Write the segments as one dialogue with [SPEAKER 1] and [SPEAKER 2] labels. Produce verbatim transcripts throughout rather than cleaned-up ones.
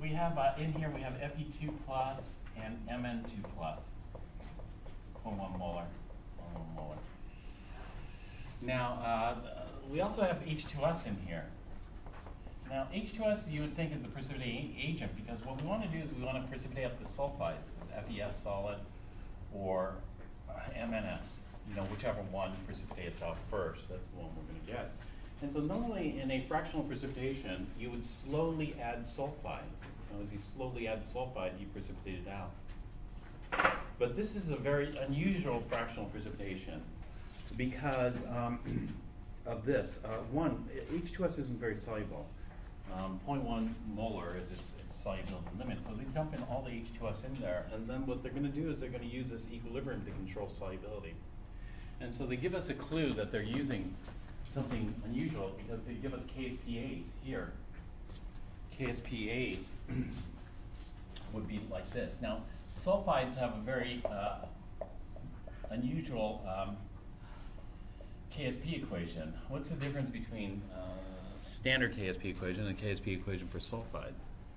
[SPEAKER 1] we have uh, in here we have F E two plus and M N two plus, zero point one molar, zero point one molar. Now uh, we also have H two S in here. Now H two S you would think is the precipitating agent, because what we want to do is we want to precipitate up the sulfides, F E S solid or uh, M N S. You know, whichever one precipitates out first, that's the one we're going to get. And so normally in a fractional precipitation, you would slowly add sulfide. You know, as you slowly add sulfide, you precipitate it out. But this is a very unusual fractional precipitation because um, of this. Uh, one, H two S isn't very soluble. Um, zero point one molar is its, its solubility limit. So they dump in all the H two S in there, and then what they're going to do is they're going to use this equilibrium to control solubility. And so they give us a clue that they're using something unusual because they give us K S P As here. K S P As would be like this. Now, sulfides have a very uh, unusual um, K S P equation. What's the difference between uh, standard K S P equation and K S P equation for sulfides?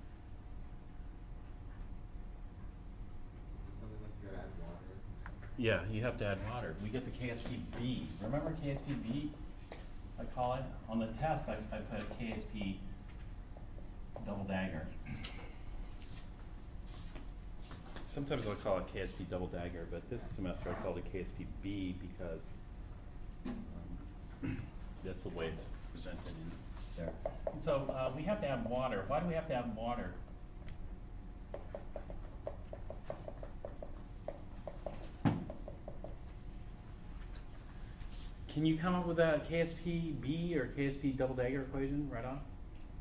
[SPEAKER 1] Yeah, you have to add water. We get the K S P B. Remember K S P B, I call it? On the test, I, I put K S P double dagger. Sometimes I'll call it K S P double dagger, but this semester I called it K S P B because um, that's the way it's presented in there. And so uh, we have to add water. Why do we have to add water? Can you come up with a K S P B or K S P double dagger equation right off?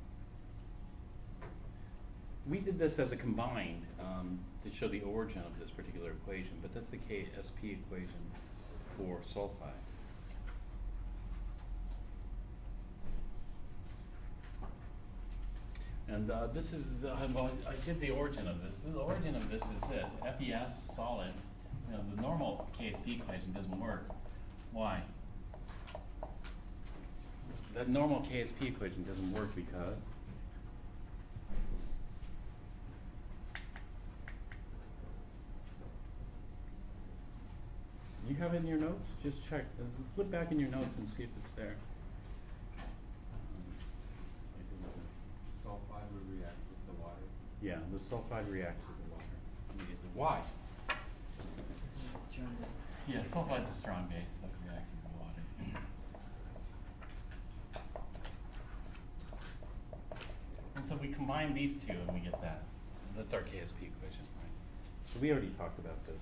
[SPEAKER 1] We did this as a combined um, to show the origin of this particular equation, but that's the K S P equation for sulfide. And uh, this is, the, well, I did the origin of this. The origin of this is this, F E S solid. You know, the normal K S P equation doesn't work. Why? The normal K S P equation doesn't work because you have it in your notes? Just check. Flip back in your notes and see if it's there.
[SPEAKER 2] Sulfide would react with the water.
[SPEAKER 1] Yeah, the sulfide reacts with the water. Immediately. Why? Yeah, sulfide's a strong base that reacts with the water. And so we combine these two and we get that. That's our K S P equation, right? So we already talked about this.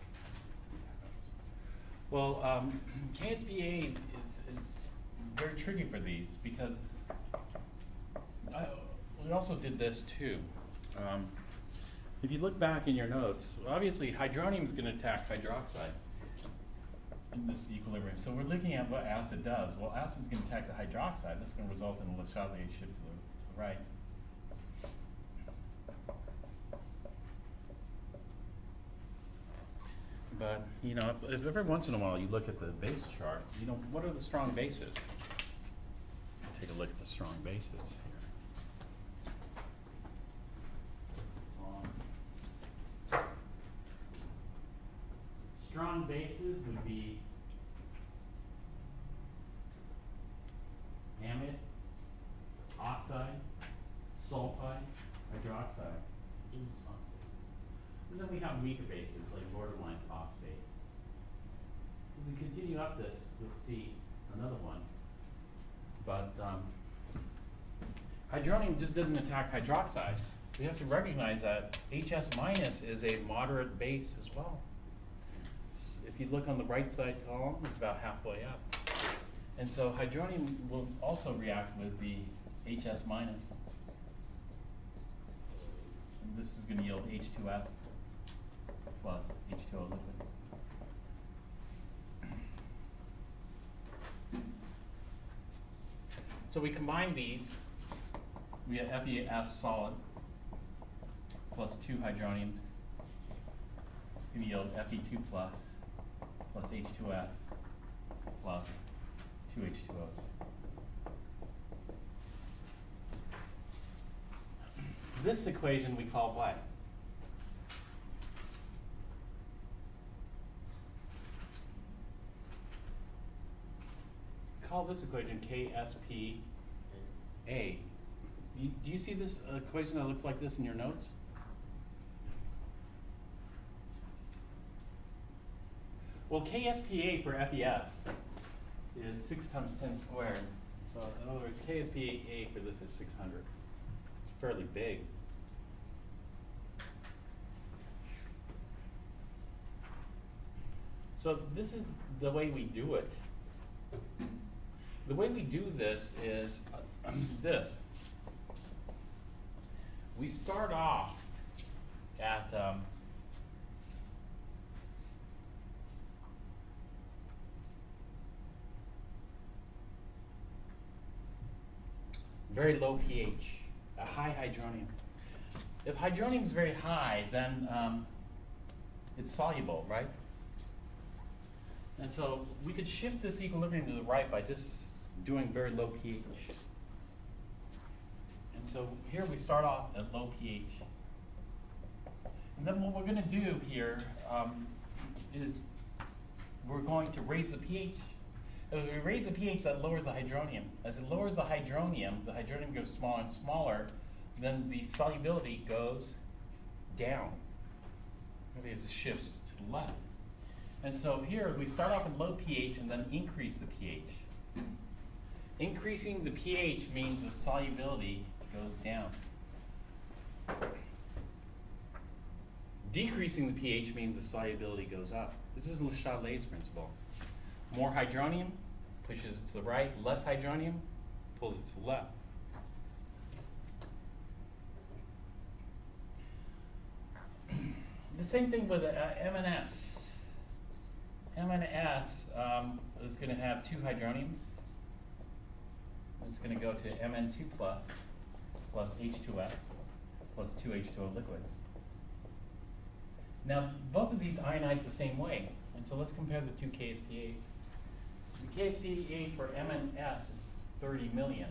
[SPEAKER 1] Well, um, K S P A is, is very tricky for these because I, we also did this too. Um, if you look back in your notes, obviously hydronium is going to attack hydroxide in this equilibrium. So we're looking at what acid does. Well, acid's going to attack the hydroxide. That's going to result in a Le Chatelier shift to the, to the right. But, you know, if, if every once in a while you look at the base chart, you know, what are the strong bases? Take a look at the strong bases here. Um, strong bases would be amide, oxide, sulfide, hydroxide. Those are strong bases. And then we have weaker bases like borderline phosphate. As we continue up this, you'll see another one. But um, hydronium just doesn't attack hydroxide. We have to recognize that H S minus is a moderate base as well. If you look on the right side column, it's about halfway up. And so hydronium will also react with the H S minus. And this is going to yield H two F plus H two O liquid. So we combine these. We have F E S solid plus two hydroniums. We yield F E two plus plus H two S plus two H two Os. this equation we call what? Call this equation K S P A. You, do you see this equation that looks like this in your notes? Well, K S P A for F E S is six times ten squared. So in other words, K S P A for this is six hundred. It's fairly big. So this is the way we do it. The way we do this is uh, this. We start off at um, very low pH, a high hydronium. If hydronium is very high, then um, it's soluble, right? And so we could shift this equilibrium to the right by just doing very low pH. And so here we start off at low pH. And then what we're going to do here um, is we're going to raise the pH. As we raise the pH, that lowers the hydronium. As it lowers the hydronium, the hydronium goes smaller and smaller, then the solubility goes down. Maybe it shifts to the left. And so here we start off at low pH and then increase the pH. Increasing the pH means the solubility goes down. Decreasing the pH means the solubility goes up. This is Le Chatelet's principle. More hydronium pushes it to the right, less hydronium pulls it to the left. The same thing with uh, M N S. M N S um, is going to have two hydroniums. It's going to go to M N two plus plus H two S plus two H two O liquids. Now, both of these ionize the same way, and so let's compare the two K S P As. The K S P A for M N S is thirty million.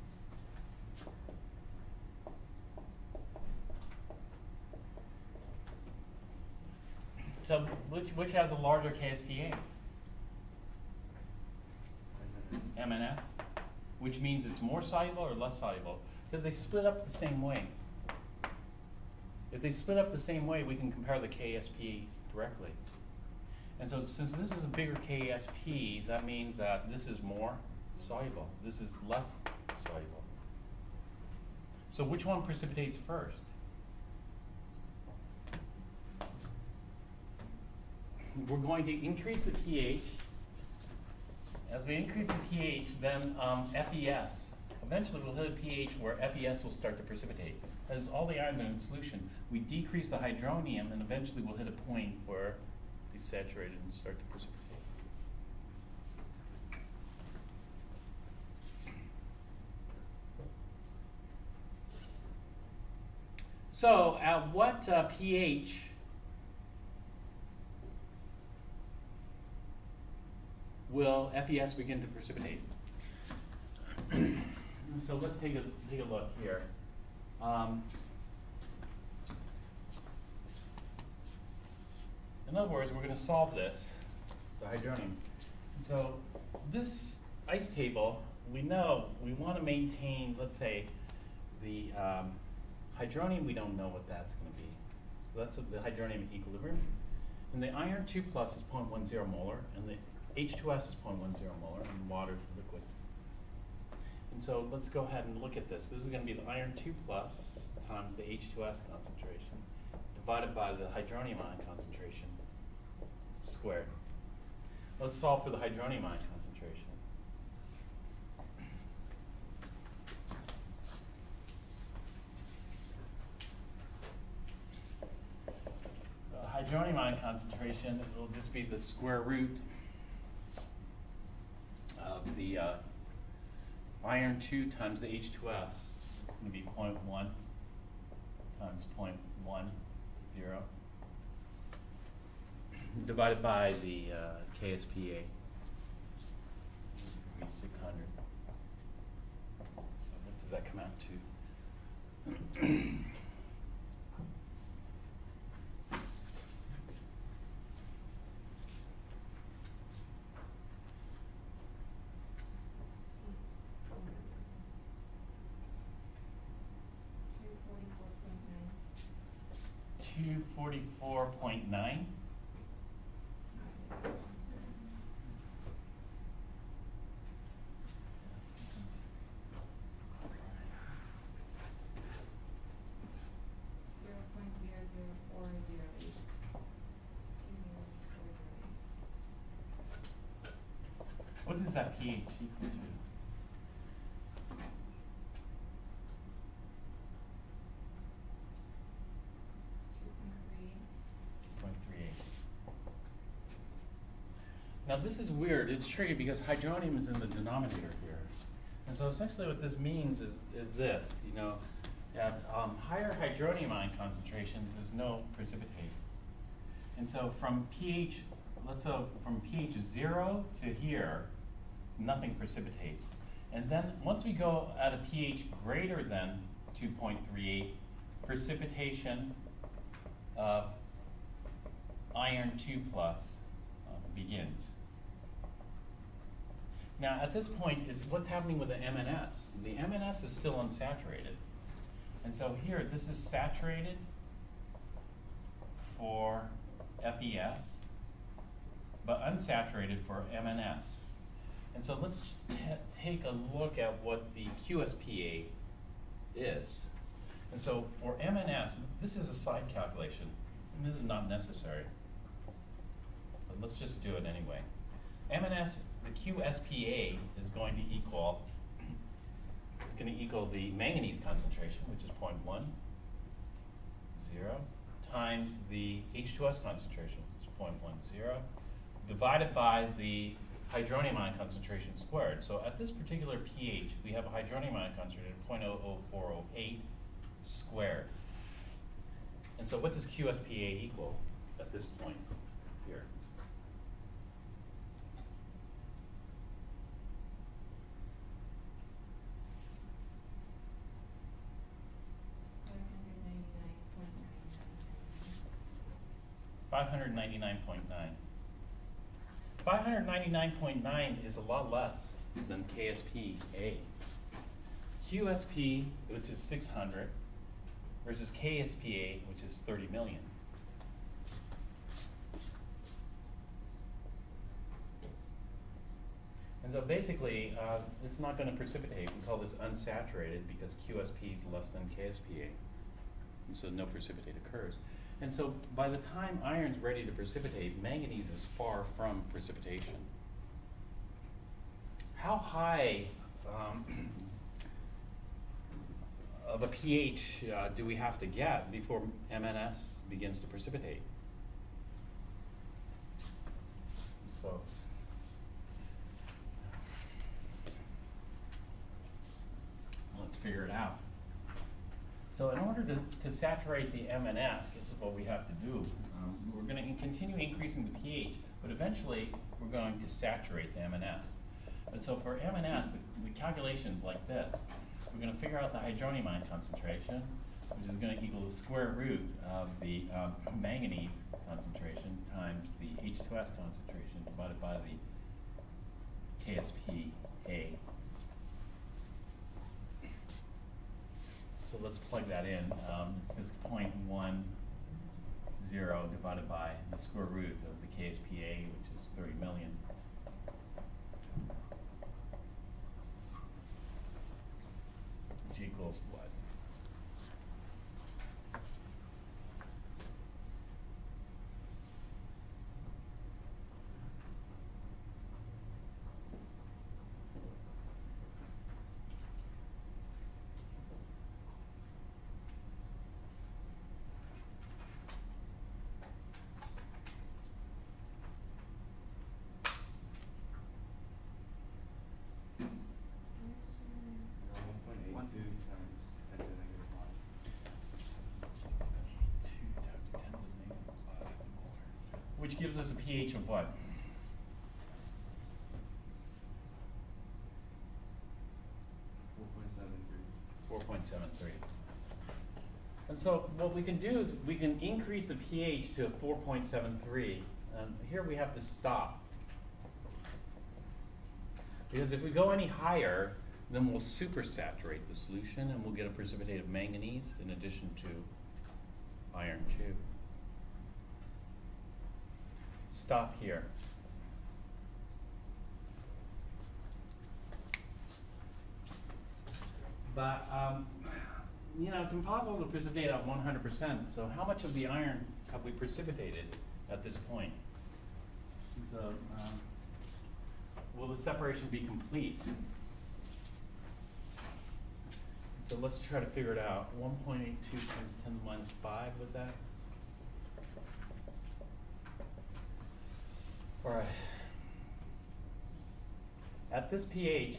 [SPEAKER 1] So which, which has a larger K S P A? M N S, which means it's more soluble or less soluble, because they split up the same way. If they split up the same way, we can compare the K S P directly. And so since this is a bigger K S P, that means that this is more soluble. This is less soluble. So which one precipitates first? We're going to increase the pH. As we increase the pH, then um, F E S. Eventually we'll hit a pH where F E S will start to precipitate. As all the ions are in solution, we decrease the hydronium, and eventually we'll hit a point where it's saturated and start to precipitate. So at what uh, pH will F E S begin to precipitate? So let's take a, take a look here. Um, in other words, we're going to solve this, the hydronium. So this ice table, we know we want to maintain, let's say, the um, hydronium, we don't know what that's going to be. So that's a, the hydronium equilibrium. And the iron two plus is zero point one zero molar, and the H two S is zero point one zero molar, and water is liquid. And so let's go ahead and look at this. This is going to be the iron two plus times the H two S concentration divided by the hydronium ion concentration squared. Let's solve for the hydronium ion concentration. The hydronium ion concentration will just be the square root of the uh, iron two times the H two S. It's going to be zero point one times zero point one zero divided by the uh, K S P A. Be six hundred. So what does that come out to? two forty-four point nine.
[SPEAKER 3] Zero point zero zero four zero eight. Two zeros, four zero eight.
[SPEAKER 1] What is that pH equal to?
[SPEAKER 3] Two point three.
[SPEAKER 1] two point three eight. Now this is weird, it's tricky because hydronium is in the denominator here. And so essentially what this means is, is this, you know, at um, higher hydronium ion concentrations, there's no precipitate. And so from pH, let's say from pH zero to here, nothing precipitates. And then once we go at a pH greater than two point three eight, precipitation of iron two plus uh, begins. Now at this point is what's happening with the M N S. The M N S is still unsaturated. And so here, this is saturated for F E S, but unsaturated for M N S. And so let's t take a look at what the Q S P A is. And so for M N S, this is a side calculation, and this is not necessary, but let's just do it anyway. M N S, the Q S P A is going to equal, it's going to equal the manganese concentration, which is zero point one zero, times the H two S concentration, which is zero point one zero, divided by the hydronium ion concentration squared. So at this particular pH, we have a hydronium ion concentration of zero point zero zero four zero eight squared. And so what does Q S P A equal at this point here? five hundred ninety-nine point nine. five hundred ninety-nine point nine is a lot less than K S P A. Q S P, which is six hundred, versus K S P A, which is thirty million. And so basically, uh, it's not going to precipitate. We call this unsaturated because Q S P is less than K S P A. And so no precipitate occurs. And so by the time iron's ready to precipitate, manganese is far from precipitation. How high um, of a pH uh, do we have to get before M N S begins to precipitate? So, let's figure it out. So in order to, to saturate the M N S, this is what we have to do. Um, we're going to continue increasing the pH, but eventually we're going to saturate the M N S. And so for M N S, the, the calculation's like this. We're going to figure out the hydronium ion concentration, which is going to equal the square root of the um, manganese concentration times the H two S concentration divided by the K S P A. So let's plug that in. Um, it's just zero point one zero divided by the square root of the K S P A, which is thirty million. Which equals what?
[SPEAKER 2] one point eight two times ten to the negative one.
[SPEAKER 1] two times ten to the negative five molar. Which gives us a pH of what?
[SPEAKER 2] four point seven three.
[SPEAKER 1] four point seven three. And so what we can do is we can increase the pH to four point seven three. Um, here we have to stop. Because if we go any higher, then we'll supersaturate the solution and we'll get a precipitate of manganese in addition to iron two. Stop here. But, um, you know, it's impossible to precipitate at one hundred percent. So how much of the iron have we precipitated at this point? So, um, will the separation be complete? So let's try to figure it out. one point eight two times ten to the minus five, was that? All right. At this pH,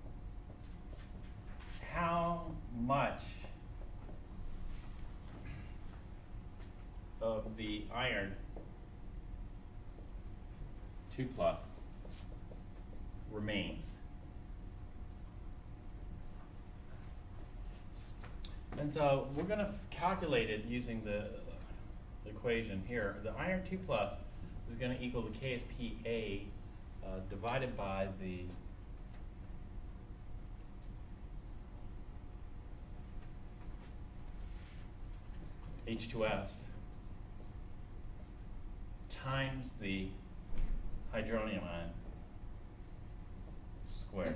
[SPEAKER 1] how much of the iron two plus remains? And so we're going to calculate it using the equation here. The iron two plus is going to equal the K S P A uh, divided by the H two S times the hydronium ion squared.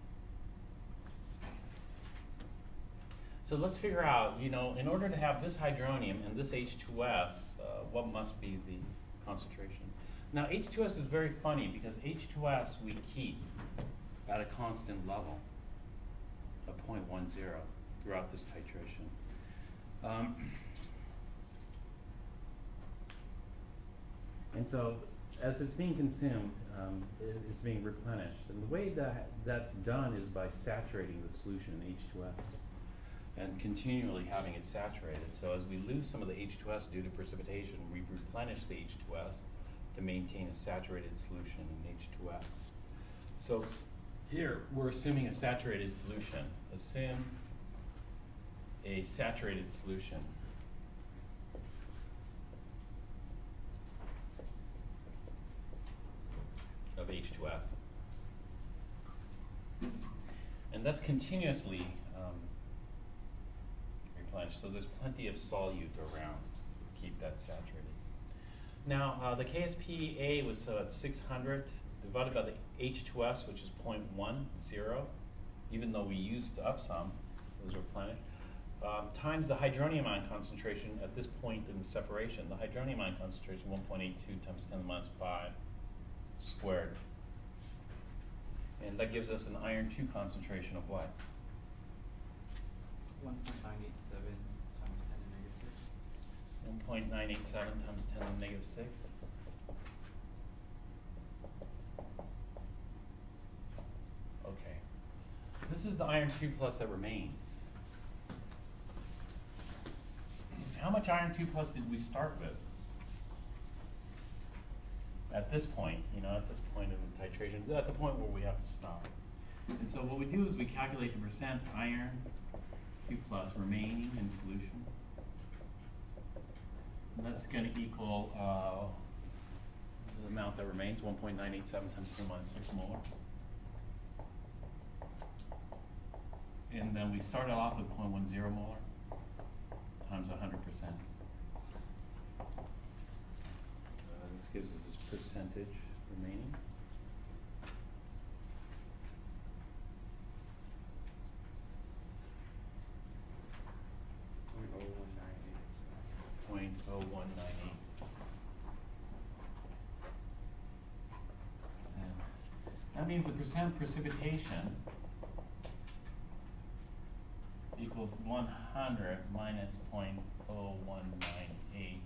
[SPEAKER 1] So let's figure out, you know, in order to have this hydronium and this H two S, uh, what must be the concentration? Now H two S is very funny because H two S we keep at a constant level of zero point one zero throughout this titration. Um, and so as it's being consumed, um, it, it's being replenished. And the way that that's done is by saturating the solution in H two S. And continually having it saturated. So as we lose some of the H two S due to precipitation, we replenish the H two S to maintain a saturated solution in H two S. So here, we're assuming a saturated solution. Assume a saturated solution. Of H two S. And that's continuously um, so there's plenty of solute around to keep that saturated. Now uh, the K S P A was uh, at six hundred divided by the H two S, which is zero point one zero, even though we used up some, it was replenished, um, times the hydronium ion concentration at this point in the separation. The hydronium ion concentration one point eight two times ten to the minus five squared. And that gives us an iron two concentration of what?
[SPEAKER 2] one point nine eight seven times ten to the negative six.
[SPEAKER 1] one point nine eight seven times ten to the negative six. Okay. This is the iron two plus that remains. How much iron two plus did we start with? At this point, you know, at this point in the titration, at the point where we have to stop. And so what we do is we calculate the percent iron two plus remaining in solution. And that's going to equal uh, the amount that remains, one point nine eight seven times ten to the minus six molar. And then we started off with zero point one zero molar times one hundred percent. Uh, this gives us this percentage remaining. point oh one nine eight. That means the percent precipitation equals one hundred minus zero point oh one nine eight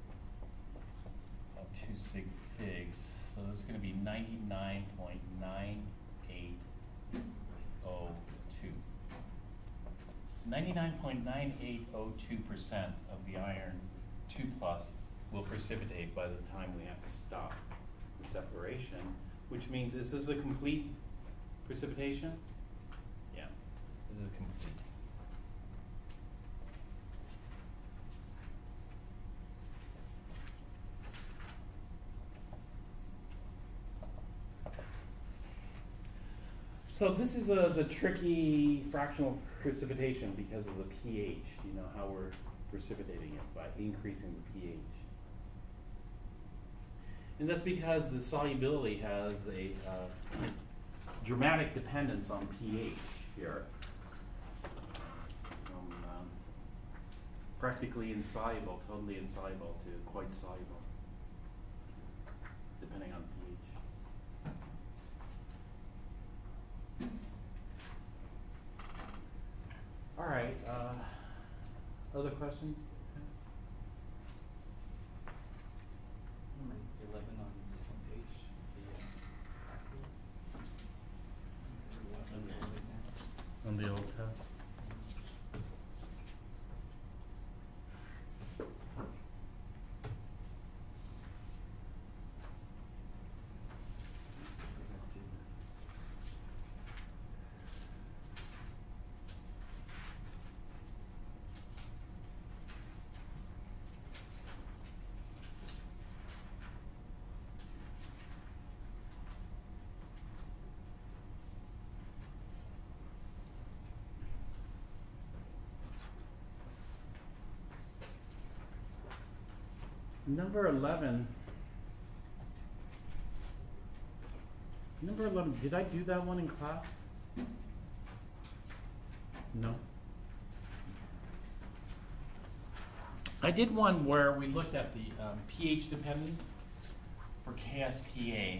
[SPEAKER 1] of two sig figs. So this is going to be ninety-nine point nine eight oh two. ninety-nine point nine eight oh two percent of the iron two plus will precipitate by the time we have to stop the separation, which means this is a complete precipitation? Yeah, this is a complete. So this is a, is a tricky fractional precipitation because of the pH, you know, how we're precipitating it by increasing the pH. And that's because the solubility has a uh, dramatic dependence on pH here. From um, practically insoluble, totally insoluble, to quite soluble, depending on pH. All right, uh, other questions?
[SPEAKER 2] Number eleven on the second page, the uh, practice.
[SPEAKER 1] On the old test? Number eleven. Number eleven, did I do that one in class? No. I did one where we looked at the um, pH dependent for K S P A.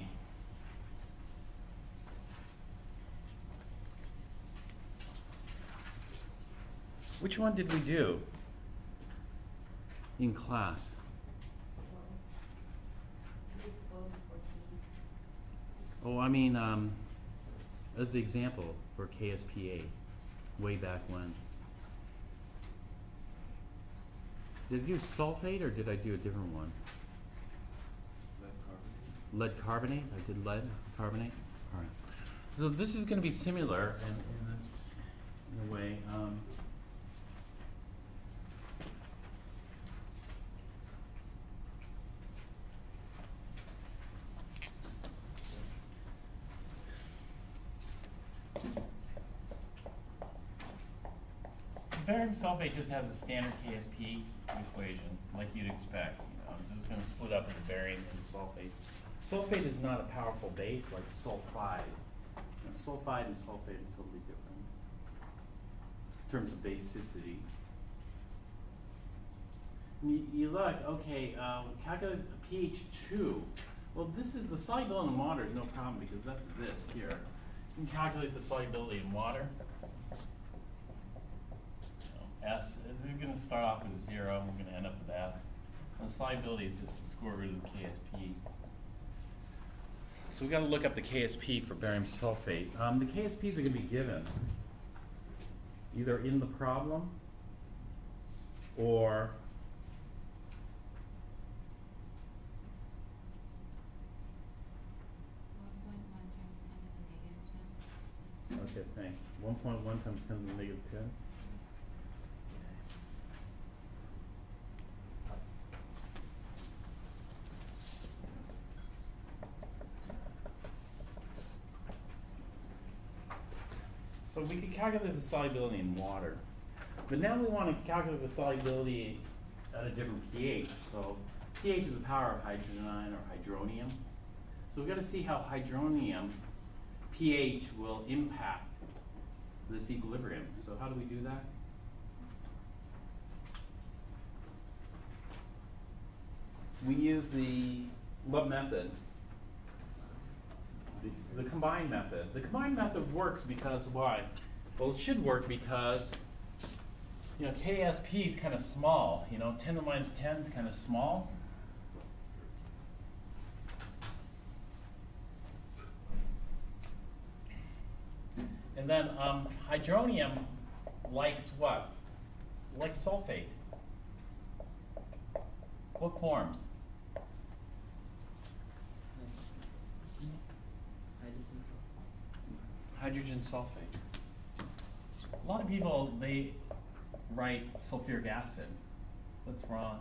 [SPEAKER 1] Which one did we do in class? Oh, I mean, um, as the example for K S P A, way back when. Did I do sulfate or did I do a different one?
[SPEAKER 2] Lead carbonate.
[SPEAKER 1] Lead carbonate? I did lead carbonate? All right. So this is going to be similar in, in, a, in a way. Um, Barium sulfate just has a standard K S P equation, like you'd expect. You know, I'm just going to split up into barium and sulfate. Sulfate is not a powerful base like sulfide. You know, sulfide and sulfate are totally different in terms of basicity. You, you look, okay, uh, calculate pH two. Well, this is the solubility in water is no problem because that's this here. You can calculate the solubility in water. S, we're going to start off with a zero, and we're going to end up with S. And the solubility is just the square root of the K S P. So we've got to look up the K S P for barium sulfate. Um, the K S Ps are going to be given either in the problem or okay, thanks. one point one times ten to the negative ten. So we could calculate the solubility in water. But now we want to calculate the solubility at a different pH. So pH is the power of hydrogen ion or hydronium. So we've got to see how hydronium pH will impact this equilibrium. So how do we do that? We use the what method? The, the combined method. The combined method works because why? Well, it should work because you know K S P is kind of small. You know, ten to the minus ten is kind of small. And then um, hydronium likes what? Likes sulfate. What forms? Hydrogen sulfate. A lot of people, they write sulfuric acid. That's wrong.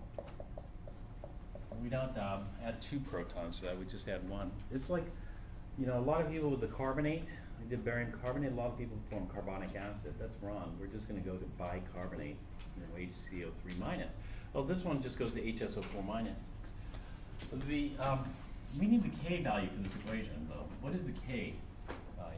[SPEAKER 1] We don't um, add two protons to that, we just add one. It's like, you know, a lot of people with the carbonate, they did barium carbonate, a lot of people form carbonic acid. That's wrong. We're just going to go to bicarbonate. no H C O three minus. Well, this one just goes to H S O four minus. The, um, we need the K value for this equation, though. What is the K value?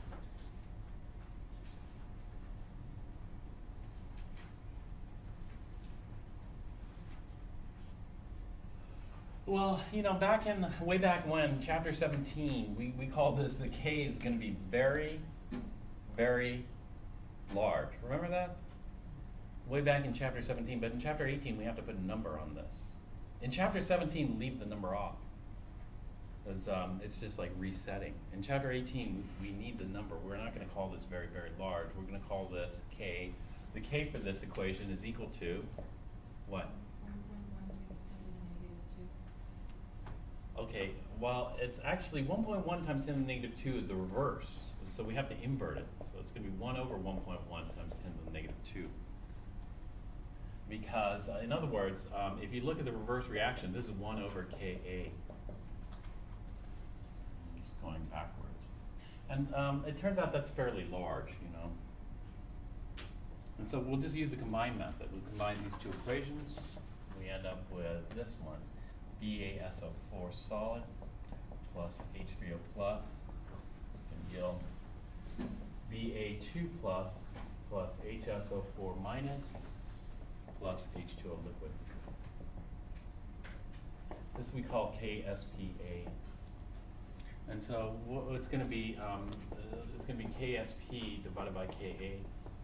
[SPEAKER 1] Well, you know, back in, way back when, chapter seventeen, we, we called this, the K is going to be very, very large. Remember that? Way back in chapter seventeen, but in chapter eighteen, we have to put a number on this. In chapter seventeen, leave the number off. Because um, it's just like resetting. In chapter eighteen, we need the number. We're not going to call this very, very large. We're going to call this K. The K for this equation is equal to what? Okay, well, it's actually one point one times ten to the negative two is the reverse. So we have to invert it. So it's going to be one over one point one times ten to the negative two. Because, uh, in other words, um, if you look at the reverse reaction, this is one over K A. Just going backwards. And um, it turns out that's fairly large, you know. And so we'll just use the combine method. We'll combine these two equations. We end up with this one. B A S O four solid plus H three O plus and yield B A two plus plus H S O four minus plus H two O liquid. This we call K S P A. And so what it's going to be, um, uh, it's going to be K S P divided by K A.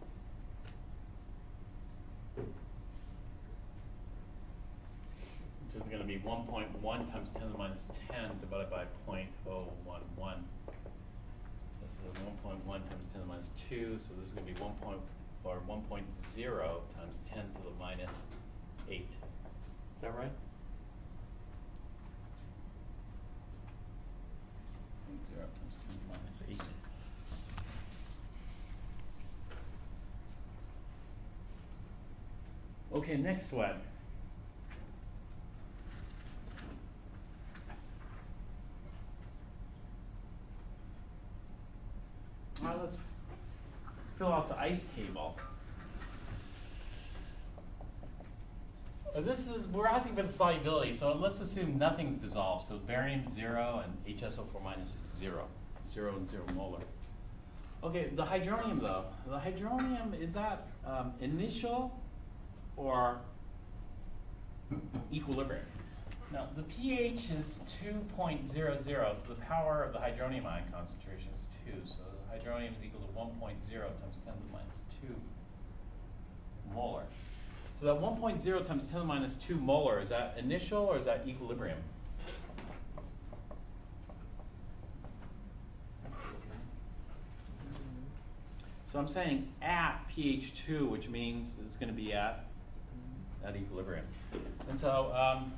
[SPEAKER 1] Which is going to be one point one times ten to the minus ten divided by zero point zero one one. This is one point one times ten to the minus two, so this is going to be one point or one point zero times ten to the minus eight. Is that right? zero times ten to the minus eight. Okay, next one. Now let's fill out the ice table. Uh, this is, we're asking for the solubility, so let's assume nothing's dissolved. So barium zero and H S O four minus is zero. Zero and zero molar. Okay, the hydronium though. The hydronium, is that um, initial or equilibrium? Now the pH is two point zero zero, so the power of the hydronium ion concentration is two. So the hydronium is equal to one point zero times ten to the minus two molar. So that one point zero times ten to the minus two molar, is that initial or is that equilibrium? So I'm saying at pH two, which means it's going to be at, at equilibrium. And so um,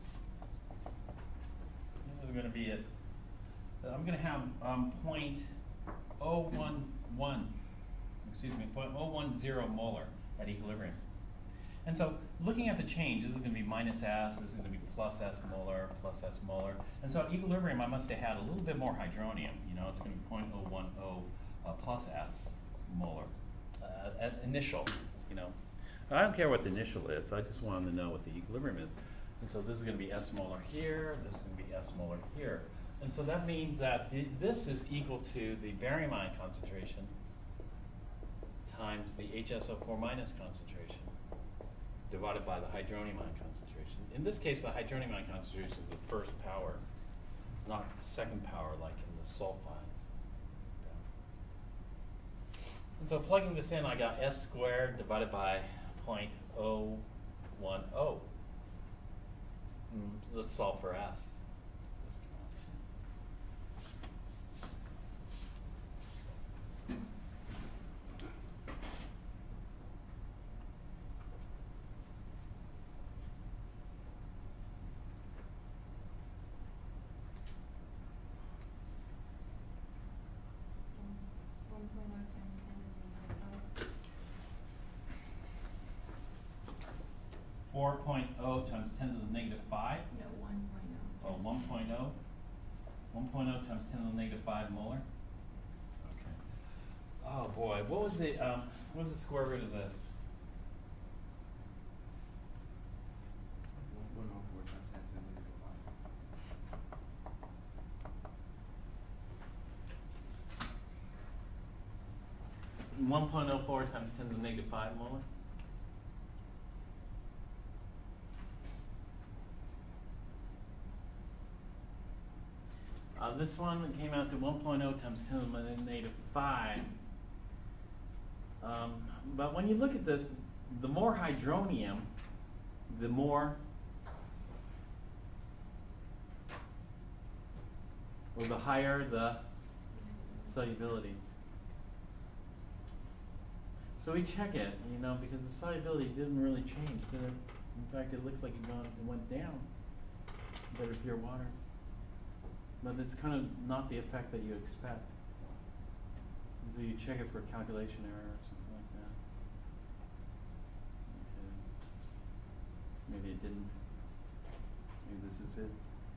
[SPEAKER 1] this is going to be it. I'm going to have um, zero point zero one one, excuse me, zero point zero one zero molar at equilibrium. And so looking at the change, this is going to be minus S, this is going to be plus S molar, plus S molar. And so at equilibrium, I must have had a little bit more hydronium. You know, it's going to be zero point zero one zero uh, plus S molar uh, at initial, you know. I don't care what the initial is, I just wanted to know what the equilibrium is. And so this is going to be S molar here, this is going to be S molar here. And so that means that the, this is equal to the barium ion concentration times the H S O four minus concentration divided by the hydronium ion concentration. In this case, the hydronium ion concentration is the first power, not the second power like in the sulfide. And so plugging this in, I got S squared divided by zero point zero one zero. Mm, let's solve for S. four point zero times ten to the negative five?
[SPEAKER 3] No, one point oh.
[SPEAKER 1] Oh, one point zero? one point zero times ten to the negative five molar? Okay. Oh boy, what was the, um, what was the square root of this? one point oh four times ten to the negative five molar. Uh, this one came out to one point oh times ten to the negative five. Um, but when you look at this, the more hydronium, the more, or the higher the solubility. So we check it, you know, because the solubility didn't really change, did it? In fact, it looks like it, gone, it went down compared to pure water. But it's kind of not the effect that you expect. So you check it for a calculation error or something like that. Okay. Maybe it didn't. Maybe this is it.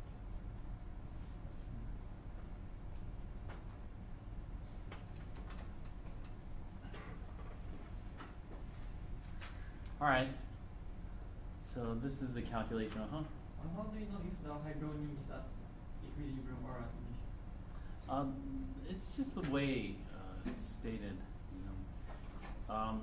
[SPEAKER 1] All right. So this is the calculation, uh-huh.
[SPEAKER 2] And how do you know if the hydronium is at equilibrium or at initial?
[SPEAKER 1] Um, it's just the way uh, it's stated, you know. Um,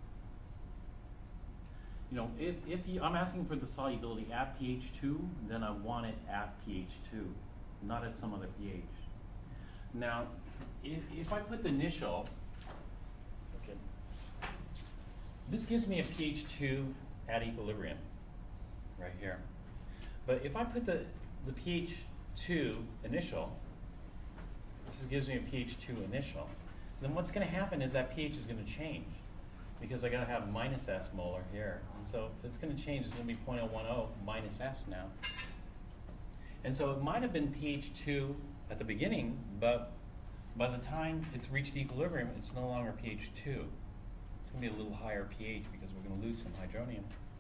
[SPEAKER 1] you know, if, if you, I'm asking for the solubility at pH two, then I want it at pH two, not at some other pH. Now, if, if I put the initial, okay, this gives me a pH two at equilibrium, right here. But if I put the, the pH two initial, this gives me a pH two initial, then what's going to happen is that pH is going to change because I got to have minus S molar here. And so it's going to change. It's going to be zero point zero one zero minus S now. And so it might have been pH two at the beginning, but by the time it's reached equilibrium, it's no longer pH two. It's going to be a little higher pH because we're going to lose some hydronium.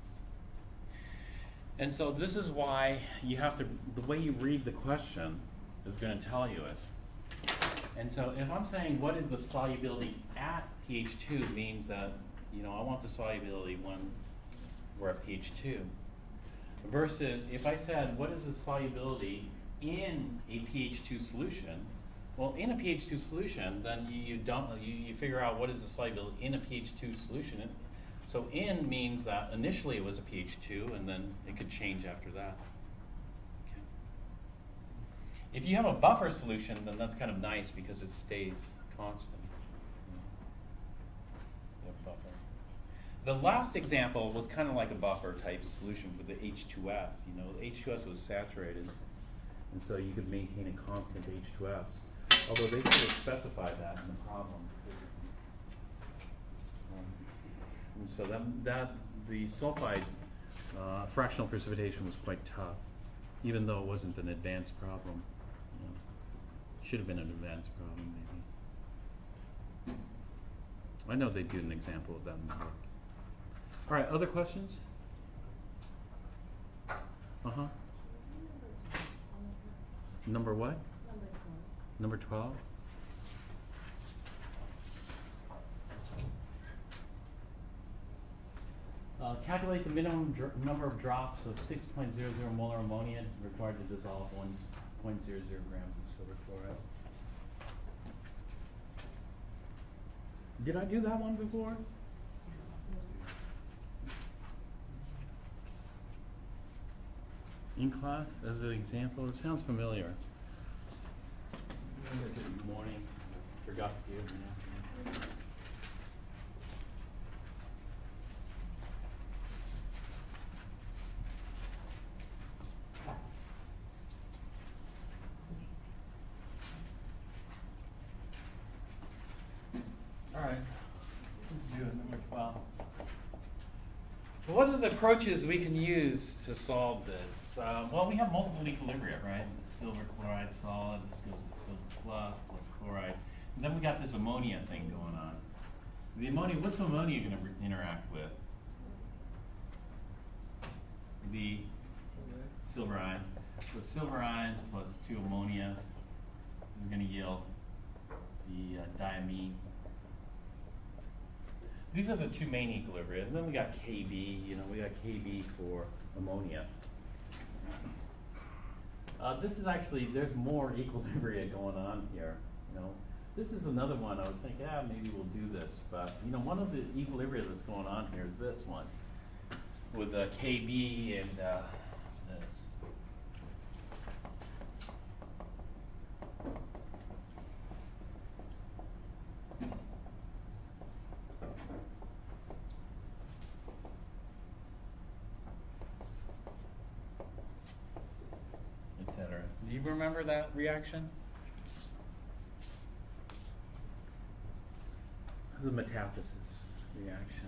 [SPEAKER 1] And so this is why you have to, the way you read the question is going to tell you it. And so if I'm saying what is the solubility at pH two means that, you know, I want the solubility when we're at pH two. Versus if I said what is the solubility in a pH two solution, well, in a pH two solution, then you, you, dump, you, you figure out what is the solubility in a pH two solution. And so in means that initially it was a pH two, and then it could change after that. Okay. If you have a buffer solution, then that's kind of nice because it stays constant. You have buffer. The last example was kind of like a buffer type solution for the H two S. You know, H two S was saturated, and so you could maintain a constant H two S. Although they could have specified that in the problem. Um, and so that, that the sulfide uh, fractional precipitation was quite tough, even though it wasn't an advanced problem. You know, should have been an advanced problem, maybe. I know they do an example of that in the book. All right, other questions? Uh-huh. Number what? Number twelve. Uh, calculate the minimum dr number of drops of six point zero zero molar ammonia required to dissolve one point zero zero grams of silver chloride. Did I do that one before? In class, as an example? It sounds familiar. Good morning. Forgot to do it in the afternoon. All right. Let's do it. Number twelve. What are the approaches we can use to solve this? Uh, well, we have multiple equilibria, right? The silver chloride solid, this goes to silver plus, plus chloride. And then we got this ammonia thing going on. The ammonia, what's ammonia going to interact with? The silver ion. So silver ions plus two ammonia is going to yield the uh, diamine. These are the two main equilibria. And then we got K B, you know, we got K B for ammonia. Uh, this is actually, there's more equilibria going on here, you know.
[SPEAKER 4] This is another one I was thinking, ah, maybe we'll do this, but you know, one of the equilibria that's going on here is this one with uh, K B and uh, this. Etc. Do you remember that reaction? This is a metathesis reaction.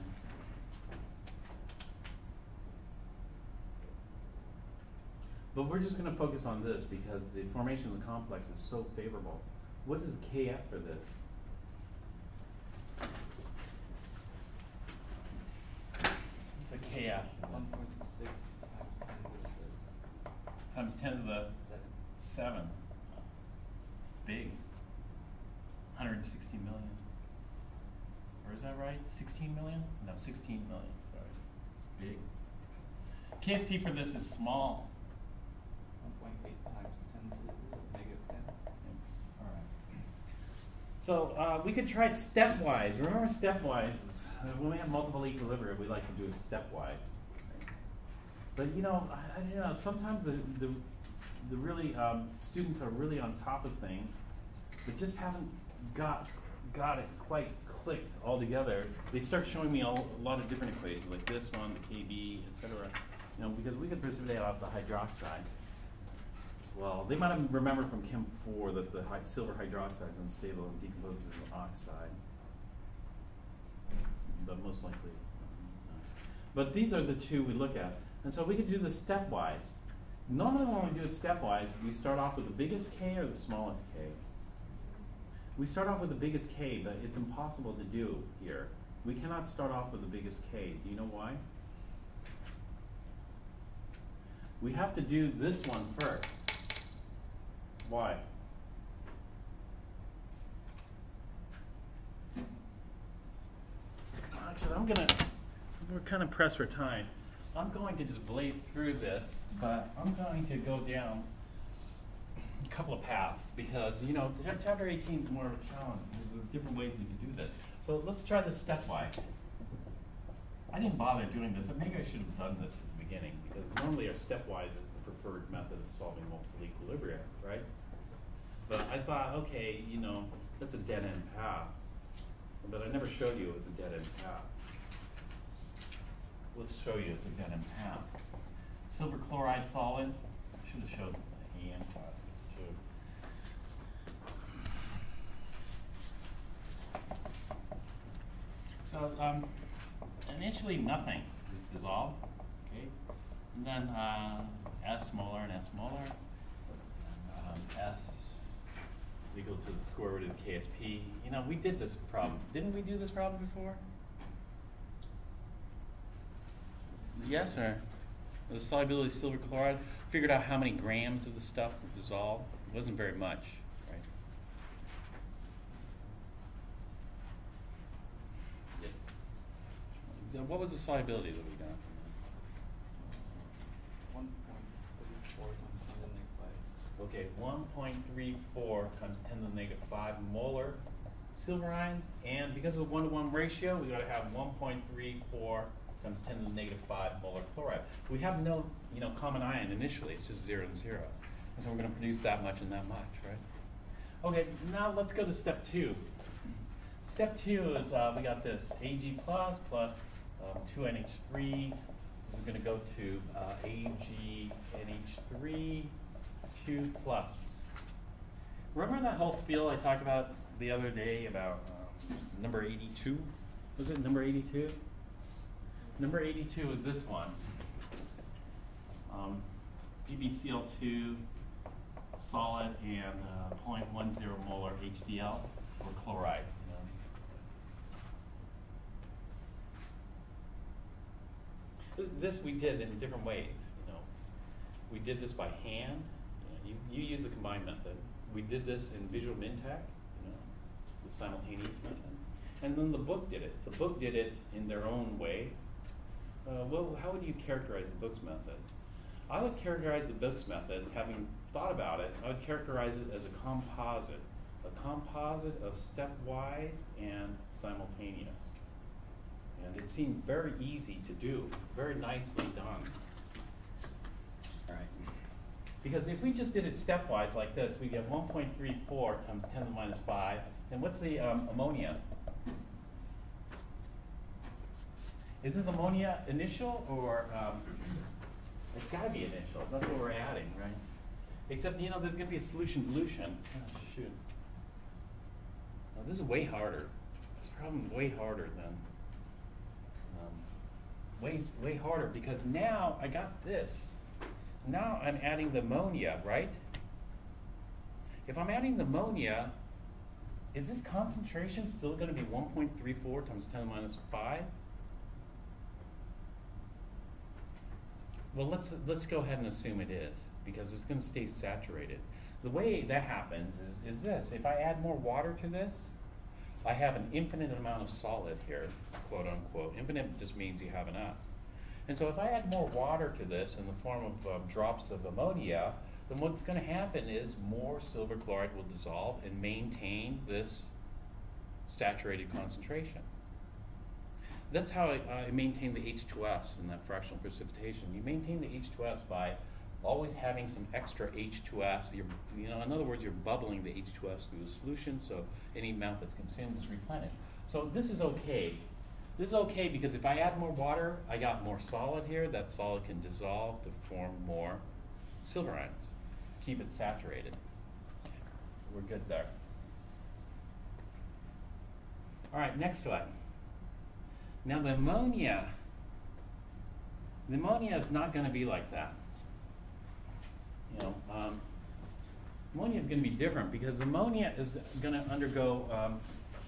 [SPEAKER 4] But we're just going to focus on this because the formation of the complex is so favorable. What is the K F for this? It's a K F.
[SPEAKER 2] One point six times ten to the
[SPEAKER 4] Times ten to the
[SPEAKER 2] seven.
[SPEAKER 4] seven. Big. one hundred sixty million. Or is that right? sixteen million? No, sixteen million, sorry. Big. K S P for this is small.
[SPEAKER 2] One point eight times ten to the negative ten.
[SPEAKER 4] Thanks. All right. So uh, we could try it stepwise. Remember stepwise is, uh, when we have multiple equilibria, we like to do it stepwise. But you know, I, I, you know, sometimes the, the, the really, um, students are really on top of things, but just haven't got, got it quite clicked all together. They start showing me all, a lot of different equations, like this one, the K B, et cetera. You know, because we could precipitate off the hydroxide as well. They might have remembered from Chem four that the hy silver hydroxide is unstable and decomposes into oxide. But most likely. Uh, but these are the two we look at. And so we could do this stepwise. Normally when we do it stepwise, we start off with the biggest K or the smallest K. We start off with the biggest K, but it's impossible to do here. We cannot start off with the biggest K. Do you know why? We have to do this one first. Why? Actually, I'm gonna, we're kind of pressed for time. I'm going to just blaze through this, but I'm going to go down a couple of paths because, you know, chapter eighteen is more of a challenge. There's different ways we can do this. So let's try this stepwise. I didn't bother doing this. Maybe I should have done this at the beginning because normally our stepwise is the preferred method of solving multiple equilibria, right? But I thought, okay, you know, that's a dead-end path. But I never showed you it was a dead-end path. Let's show you it's a dead-end path. Silver chloride solid. I should have showed the E M classes too. So um, initially nothing is dissolved, okay? And then uh, S molar and S molar. Um, S is equal to the square root of K S P. You know, we did this problem. Didn't we do this problem before? Yes, sir. The solubility of silver chloride, figured out how many grams of the stuff would dissolve. It wasn't very much, right? Yes. Then what was the solubility that we got?
[SPEAKER 2] One point three four times ten to the negative five.
[SPEAKER 4] Okay, one point three four times ten to the negative five molar silver ions, and because of the one-to-one ratio, we got to have one point three four times ten to the negative five molar chloride. We have no, you know, common ion initially. It's just zero and zero, and so we're going to produce that much and that much, right? Okay, now let's go to step two. Step two is uh, we got this Ag plus plus um, two N H threes. We're going to go to uh, Ag N H three two plus. Remember that whole spiel I talked about the other day about um, number eighty-two? Was it number eighty-two? Number eighty-two is this one. Um, G b C l two solid and uh, zero point one zero molar H C l or chloride. You know. This we did in different ways. You know, we did this by hand. You, know, you, you use the combined method. We did this in Visual Mintac, you know, the simultaneous method. And then the book did it. The book did it in their own way. Uh, well, how would you characterize the book's method? I would characterize the book's method, having thought about it, I would characterize it as a composite a composite of stepwise and simultaneous. And it seemed very easy to do, very nicely done. All right. Because if we just did it stepwise like this, we get one point three four times ten to the minus five. And what's the um, ammonia? Is this ammonia initial or, um, it's gotta be initial, that's what we're adding, right? Except, you know, there's gonna be a solution dilution. Oh, shoot. Now, this is way harder. This problem is way harder than, um, way, way harder because now I got this. Now I'm adding the ammonia, right? If I'm adding the ammonia, is this concentration still gonna be one point three four times ten to the minus five? Well, let's, let's go ahead and assume it is, because it's gonna stay saturated. The way that happens is, is this, if I add more water to this, I have an infinite amount of solid here, quote unquote. Infinite just means you have enough. And so if I add more water to this in the form of uh, drops of ammonia, then what's gonna happen is more silver chloride will dissolve and maintain this saturated concentration. That's how I, I maintain the H two S in that fractional precipitation. You maintain the H two S by always having some extra H two S. You're, you know, in other words, you're bubbling the H two S through the solution, so any amount that's consumed is replenished. So this is okay. This is okay because if I add more water, I got more solid here. That solid can dissolve to form more silver ions. Keep it saturated. We're good there. All right, next slide. Now the ammonia, the ammonia is not going to be like that. You know, um, ammonia is going to be different because ammonia is going to undergo, um,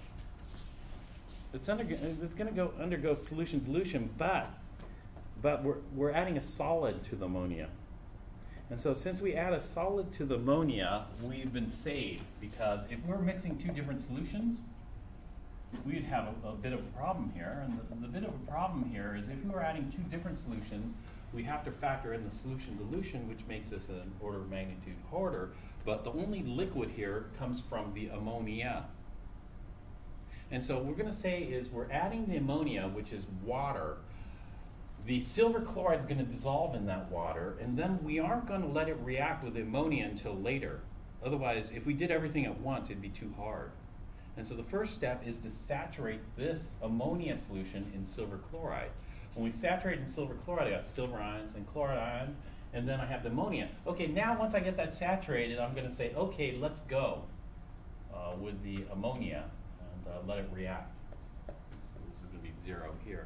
[SPEAKER 4] it's, under, it's going to go undergo solution dilution, but but we're we're adding a solid to the ammonia, and so since we add a solid to the ammonia, we've been saved because if we're mixing two different solutions, we'd have a, a bit of a problem here, and the, the bit of a problem here is if we were adding two different solutions, we have to factor in the solution dilution, which makes this an order of magnitude harder, but the only liquid here comes from the ammonia. And so what we're going to say is we're adding the ammonia, which is water. The silver chloride is going to dissolve in that water, and then we aren't going to let it react with the ammonia until later. Otherwise, if we did everything at once, it'd be too hard. And so the first step is to saturate this ammonia solution in silver chloride. When we saturate in silver chloride, I got silver ions and chloride ions, and then I have the ammonia. Okay, now once I get that saturated, I'm going to say, okay, let's go uh, with the ammonia and uh, let it react. So this is going to be zero here.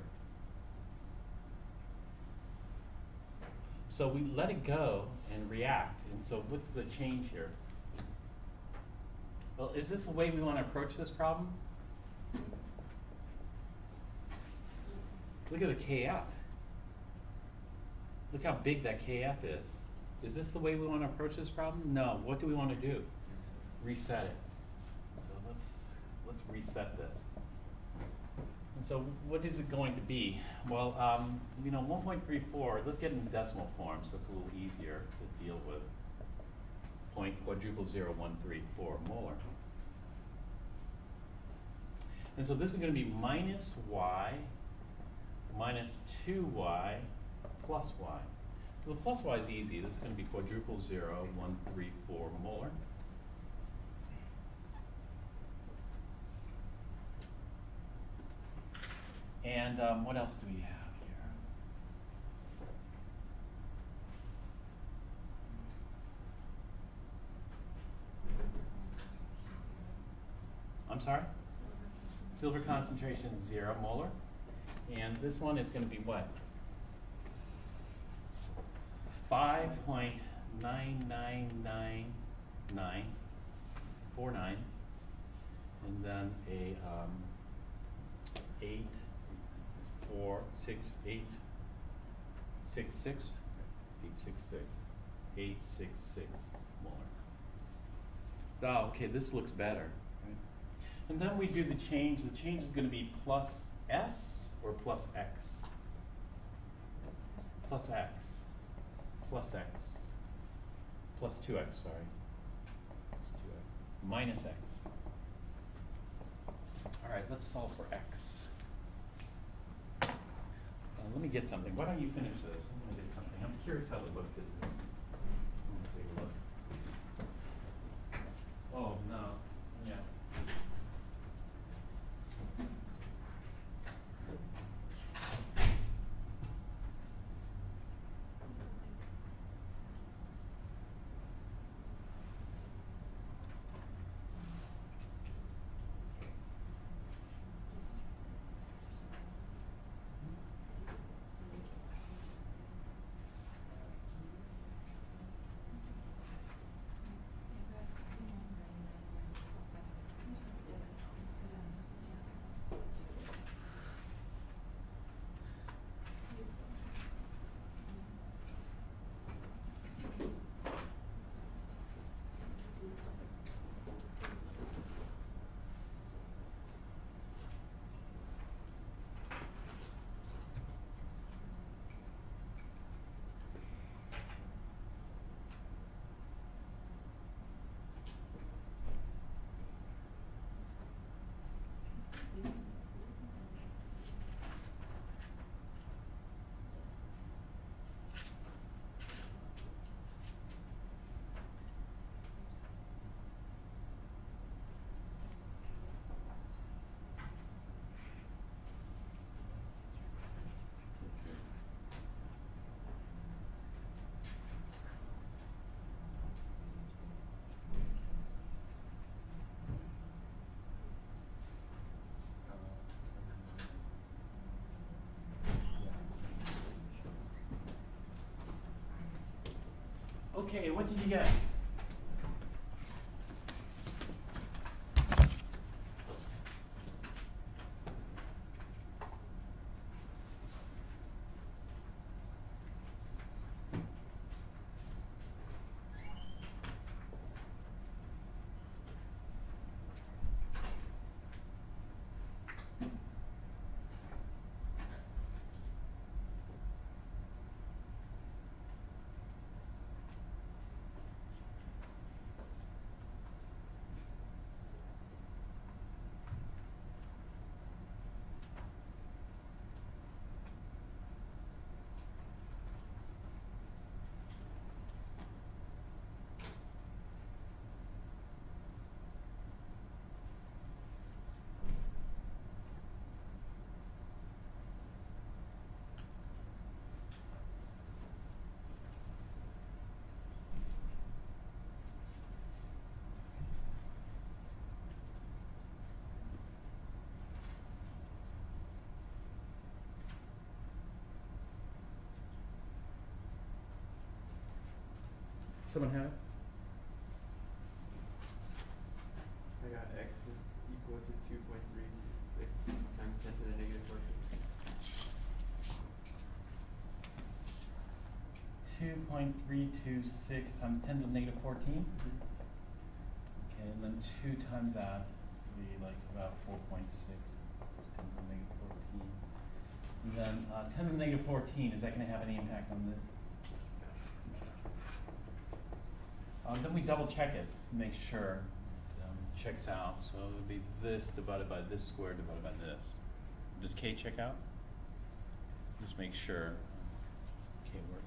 [SPEAKER 4] So we let it go and react. And so what's the change here? Well, is this the way we want to approach this problem? Look at the K F. Look how big that K F is. Is this the way we want to approach this problem? No. What do we want to do? Reset it. So let's let's reset this. And so what is it going to be? Well, um, you know, one point three four, let's get it in decimal form so it's a little easier to deal with. Point quadruple zero one three four molar. And so this is going to be minus y minus two y plus y. So the plus y is easy. This is going to be quadruple zero one three four molar. And um, what else do we have here? I'm sorry? Silver concentration is zero molar. And this one is going to be what? five point nine nine nine nine, four nines, and then a um, eight, four, six, eight, six, six, eight, six, six, eight, six, six molar. Oh, okay, this looks better. Right? And then we do the change. The change is going to be plus S or plus X? Plus X. Plus X. Plus two X, sorry. Plus two X. minus x. All right, let's solve for x. Uh, let me get something. Why don't you finish this? I'm going to get something. I'm curious how the book did this. I'm going to take a look. Oh, no. Yeah. Okay, what did you get? Someone have it?
[SPEAKER 5] I got x is equal to two point three six times ten to the negative fourteen.
[SPEAKER 4] two point three two six times ten to the negative fourteen? Okay, and then two times that would be like about four point six times ten to the negative fourteen. And then uh, ten to the negative fourteen, is that going to have any impact on this? Um, then we double check it, make sure it um, checks out. So it would be this divided by this squared divided by this. Does k check out? Just make sure k works.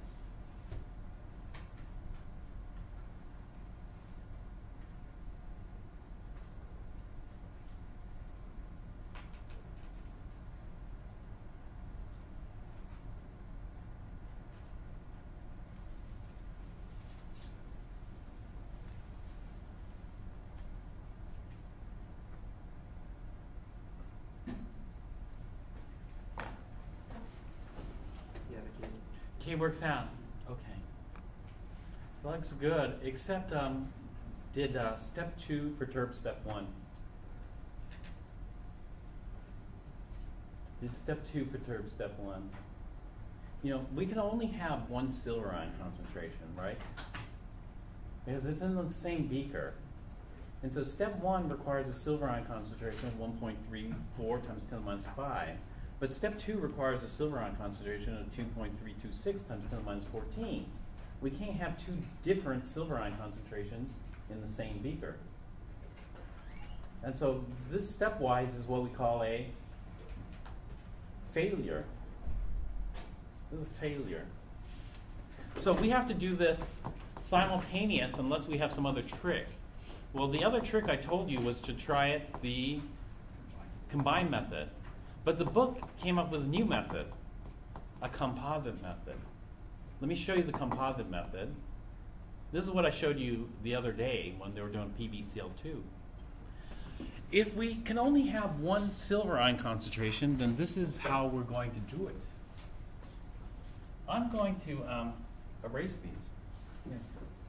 [SPEAKER 5] Yeah, the k.
[SPEAKER 4] K works out. Okay. So that looks good, except um, did uh, step two perturb step one? Did step two perturb step one? You know, we can only have one silver ion concentration, right? Because it's in the same beaker. And so step one requires a silver ion concentration of one point three four times ten to the minus five. But step two requires a silver ion concentration of two point three two six times ten to the minus fourteen. We can't have two different silver ion concentrations in the same beaker. And so this stepwise is what we call a failure. This is a failure. So we have to do this simultaneous unless we have some other trick. Well, the other trick I told you was to try it the combined method. But the book came up with a new method, a composite method. Let me show you the composite method. This is what I showed you the other day when they were doing P b C l two. If we can only have one silver ion concentration, then this is how we're going to do it. I'm going to um, erase these. Yes.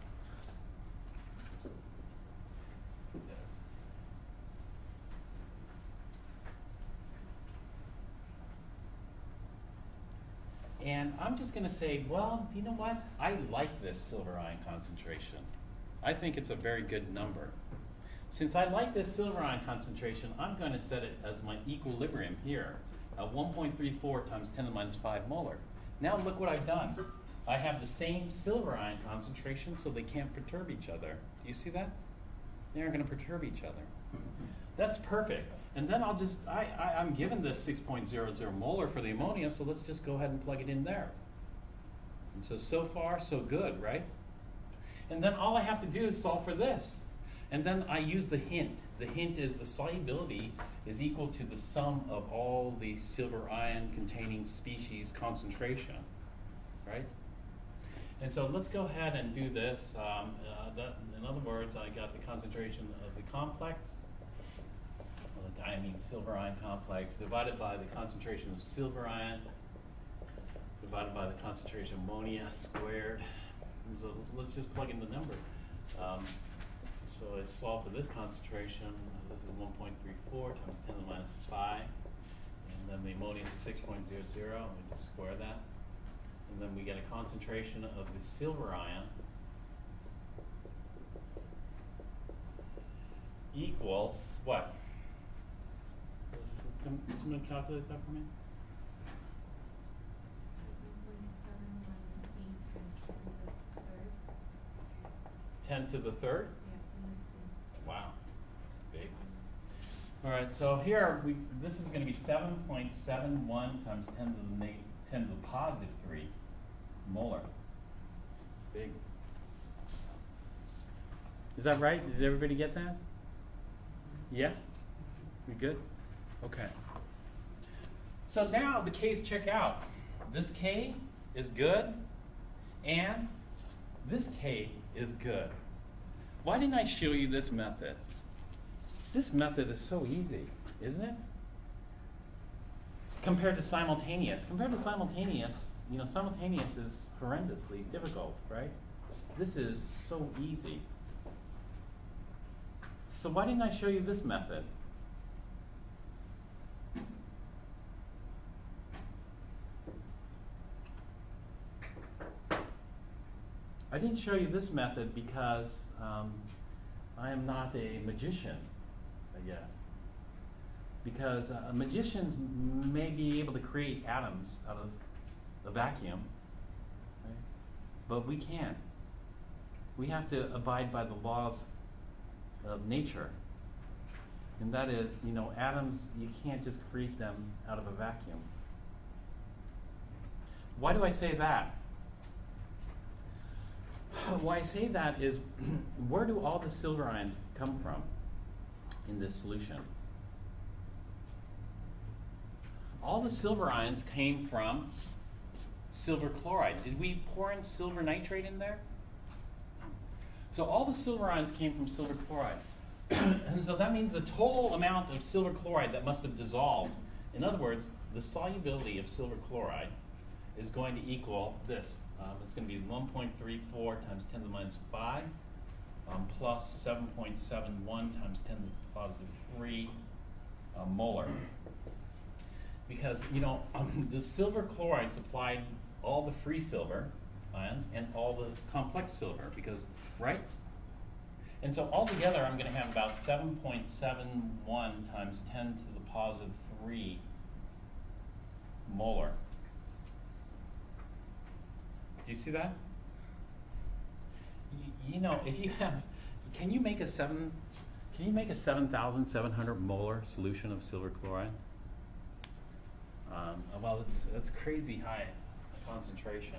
[SPEAKER 4] And I'm just going to say, well, you know what? I like this silver ion concentration. I think it's a very good number. Since I like this silver ion concentration, I'm going to set it as my equilibrium here at one point three four times ten to the minus five molar. Now look what I've done. I have the same silver ion concentration, so they can't perturb each other. Do you see that? They aren't going to perturb each other. That's perfect. And then I'll just, I, I, I'm given this six point zero zero molar for the ammonia, so let's just go ahead and plug it in there. And so, so far, so good, right? And then all I have to do is solve for this. And then I use the hint. The hint is the solubility is equal to the sum of all the silver ion containing species concentration, right? And so let's go ahead and do this. Um, uh, that, in other words, I got the concentration of the complex, well, the diamine silver ion complex, divided by the concentration of silver ion, divided by the concentration of ammonia squared. And so let's, let's just plug in the number. Um, so I solve for this concentration. Uh, this is one point three four times ten to the minus five. And then the ammonia is six point zero zero. We just square that. And then we get a concentration of the silver ion equals what? Can someone calculate that for me? ten to the third? Wow, big. All right, so here we this is going to be seven point seven one times ten to the negative ten to the positive three molar. Big. Is that right? Did everybody get that? Yeah? We good? Okay. So now the K's check out. This K is good, and this K is good. Why didn't I show you this method? This method is so easy, isn't it? Compared to simultaneous. Compared to simultaneous, you know, simultaneous is horrendously difficult, right? This is so easy. So why didn't I show you this method? I didn't show you this method because um, I am not a magician, I guess. Because uh, magicians may be able to create atoms out of the vacuum, right? But we can't. We have to abide by the laws of nature. And that is, you know, atoms, you can't just create them out of a vacuum. Why do I say that? Why I say that is, where do all the silver ions come from in this solution? All the silver ions came from silver chloride. Did we pour in silver nitrate in there? So all the silver ions came from silver chloride. And so that means the total amount of silver chloride that must have dissolved, in other words, the solubility of silver chloride is going to equal this. Um, it's going to be one point three four times ten to the minus five um, plus seven point seven one times ten to the positive three uh, molar. Because, you know, um, the silver chloride supplied all the free silver ions and all the complex silver, because, right? And so altogether, I'm going to have about seven point seven one times ten to the positive three molar. Do you see that? You, you know, if you have, can you make a seven, Can you make a seven thousand seven hundred molar solution of silver chloride? Um, well, it's, that's crazy high concentration.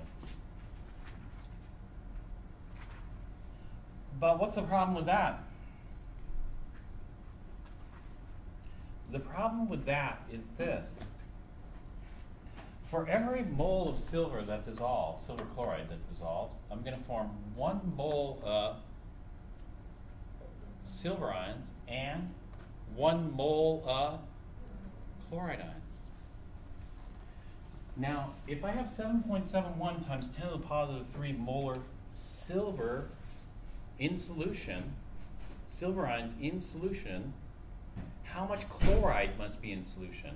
[SPEAKER 4] But what's the problem with that? The problem with that is this. For every mole of silver that dissolves, silver chloride that dissolves, I'm going to form one mole of silver ions and one mole of chloride ions. Now, if I have seven point seven one times ten to the positive three molar silver in solution, silver ions in solution, how much chloride must be in solution?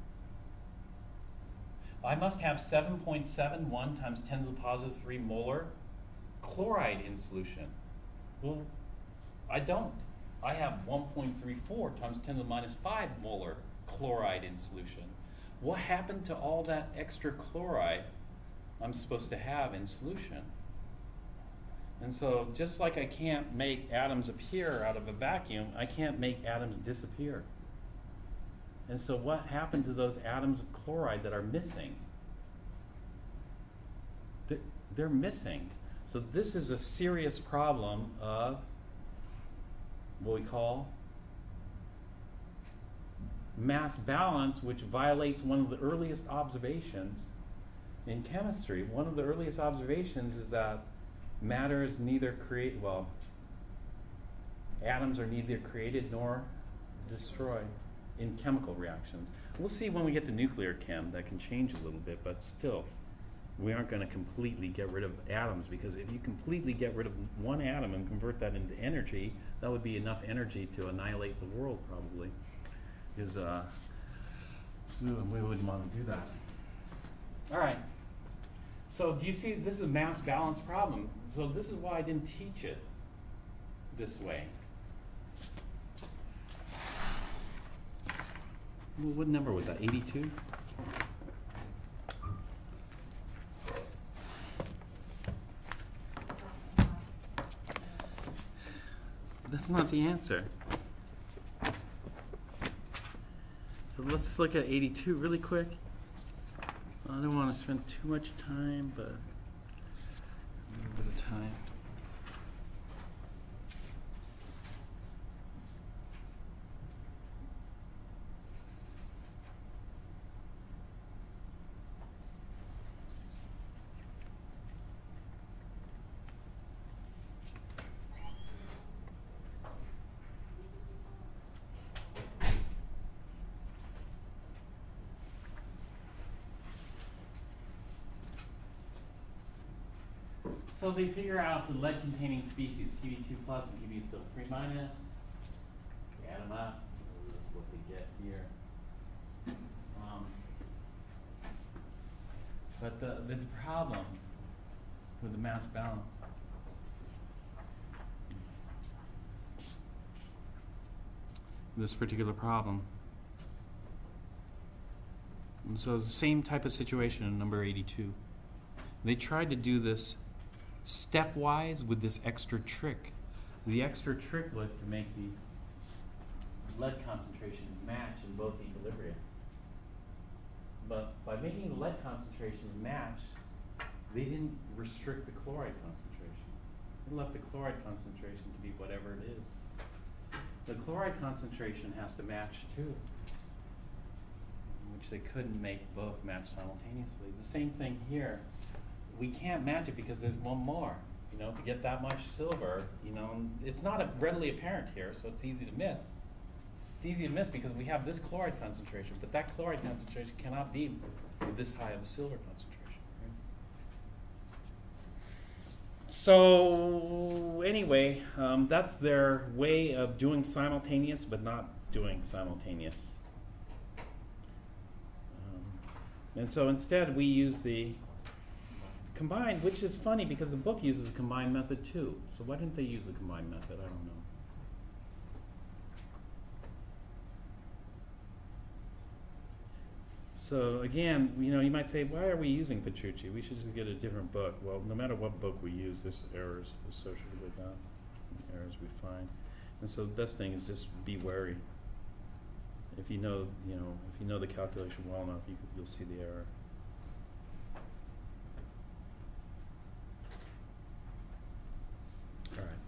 [SPEAKER 4] I must have seven point seven one times ten to the positive three molar chloride in solution. Well, I don't. I have one point three four times ten to the minus five molar chloride in solution. What happened to all that extra chloride I'm supposed to have in solution? And so just like I can't make atoms appear out of a vacuum, I can't make atoms disappear. And so what happened to those atoms of chloride that are missing? They're, they're missing. So this is a serious problem of what we call mass balance, which violates one of the earliest observations in chemistry. One of the earliest observations is that matter is neither create well, atoms are neither created nor destroyed in chemical reactions. We'll see when we get to nuclear chem that can change a little bit, but still, we aren't going to completely get rid of atoms, because if you completely get rid of one atom and convert that into energy, that would be enough energy to annihilate the world, probably. Because uh, we wouldn't want to do that. All right. So do you see, this is a mass balance problem. So this is why I didn't teach it this way. What number was that, eighty-two? That's not the answer. So let's look at eighty-two really quick. I don't want to spend too much time, but a little bit of time. So they figure out the lead-containing species, Q B two plus and Q B three minus. We add them up. This is what they get here. Um, but the, there's a problem with the mass balance. This particular problem. And so the same type of situation in number eighty-two. They tried to do this stepwise with this extra trick. The extra trick was to make the lead concentration match in both equilibria. But by making the lead concentration match, they didn't restrict the chloride concentration. They left the chloride concentration to be whatever it is. The chloride concentration has to match too, which they couldn't make both match simultaneously. The same thing here. We can't match it because there's one more. You know, to get that much silver, you know, and it's not a readily apparent here, so it's easy to miss. It's easy to miss because we have this chloride concentration, but that chloride concentration cannot be with this high of a silver concentration. Right? So anyway, um, that's their way of doing simultaneous, but not doing simultaneous. Um, and so instead, we use the combined, which is funny because the book uses a combined method too. So why didn't they use the combined method? I don't know. So again, you know, you might say, why are we using Petrucci? We should just get a different book. Well, no matter what book we use, there's errors associated with that, errors we find. And so the best thing is just be wary. If you know, you know, if you know the calculation well enough, you, you'll see the error. All right.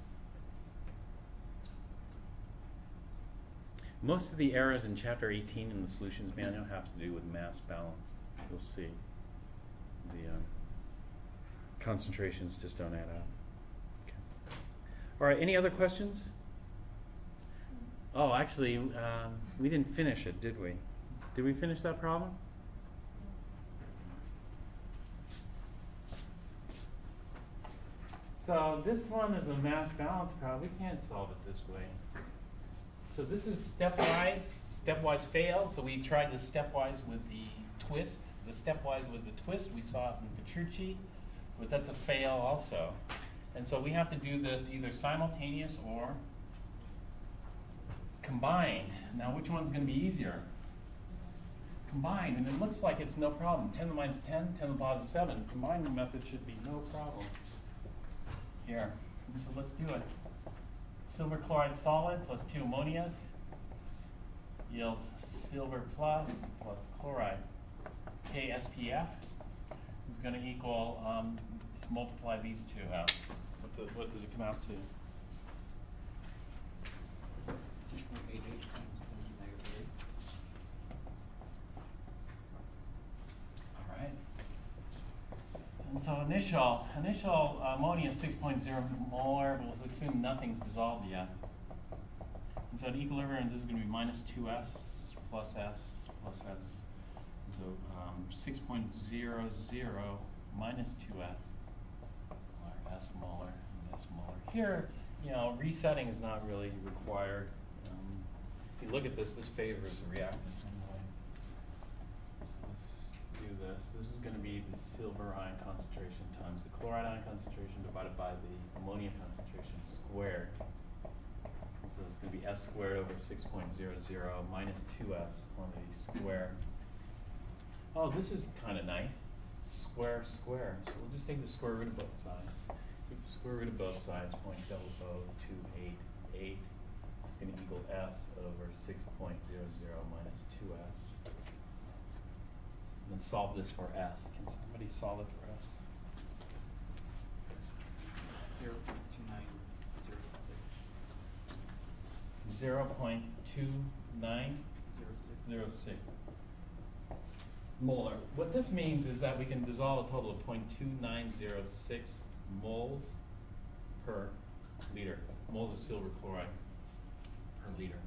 [SPEAKER 4] Most of the errors in chapter eighteen in the solutions manual have to do with mass balance. You'll see the um, concentrations just don't add up. Okay. All right, any other questions? Oh, actually, um, we didn't finish it, did we? Did we finish that problem? So this one is a mass balance problem. We can't solve it this way. So this is stepwise, stepwise failed. So we tried the stepwise with the twist. The stepwise with the twist, we saw it in Petrucci, but that's a fail also. And so we have to do this either simultaneous or combined. Now which one's going to be easier? Combined, and it looks like it's no problem. ten to the minus ten, ten to the positive seven. Combining method should be no problem. Here, so let's do it. Silver chloride solid plus two ammonias yields silver plus plus chloride. K S P F is going to equal, um, multiply these two out. What, the, what does it come out to?
[SPEAKER 2] six point eight eight times ten to the negative eight.
[SPEAKER 1] All right. And so initial, initial uh, ammonia is six point zero molar, but we'll assume nothing's dissolved yet. And so at equilibrium, this is going to be minus two S plus S plus S. So um, six point zero zero minus two S, or S molar, and S molar. Here, you know, resetting is not really required. Um, if you look at this, this favors the reactants anyway. So let's do this. This is going to be the silver ion concentration times the chloride ion concentration divided by the ammonia concentration squared. So it's going to be S squared over six point zero zero minus two S on the square. Oh, this is kind of nice. Square, square. So we'll just take the square root of both sides. Take the square root of both sides, point double O two eight eight. It's going to equal S over six point zero zero minus two S. And then solve this for S. Can somebody solve it for S?
[SPEAKER 2] Zero point two nine zero six.
[SPEAKER 1] zero point two nine
[SPEAKER 2] Zero six.
[SPEAKER 1] zero six. Molar. What this means is that we can dissolve a total of zero point two nine zero six moles per liter. Moles of silver chloride per liter.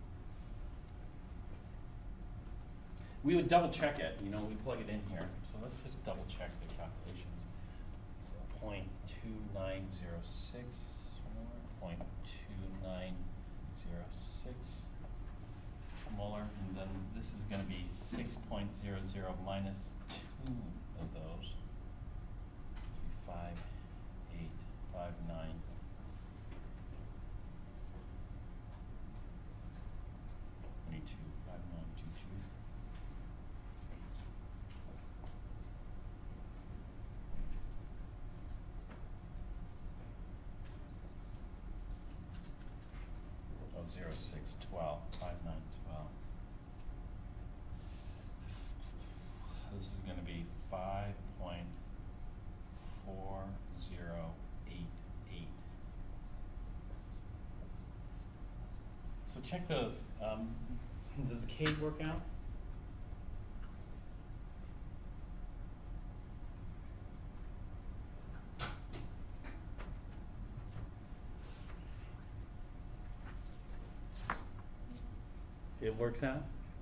[SPEAKER 1] We would double check it, you know, we plug it in here. So let's just double check the calculations. So zero point two nine zero six molar, zero point two nine zero six molar, and then this is going to be six point zero zero minus two of those. Five, eight, five, nine. Twenty-two, five, nine, two, two. Oh, zero, six, twelve, five, nine, twelve. This is going to be five point four zero eight eight. So check those. Um, does the K work out? It works out?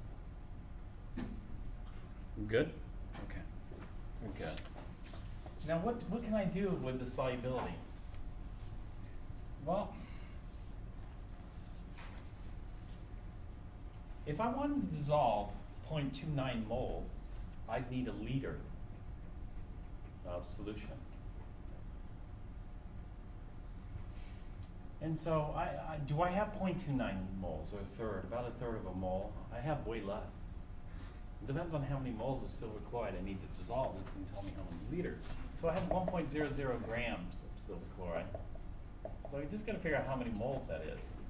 [SPEAKER 1] Good? Okay. We're good. Now what, what can I do with the solubility? Well, if I wanted to dissolve zero point two nine moles, I'd need a liter of solution. And so, I, I, do I have zero point two nine moles, or a third, about a third of a mole? I have way less. It depends on how many moles of silver chloride I need to dissolve. It's going to tell me how many liters. So I have one point zero zero grams of silver chloride. So I just got to figure out how many moles that is.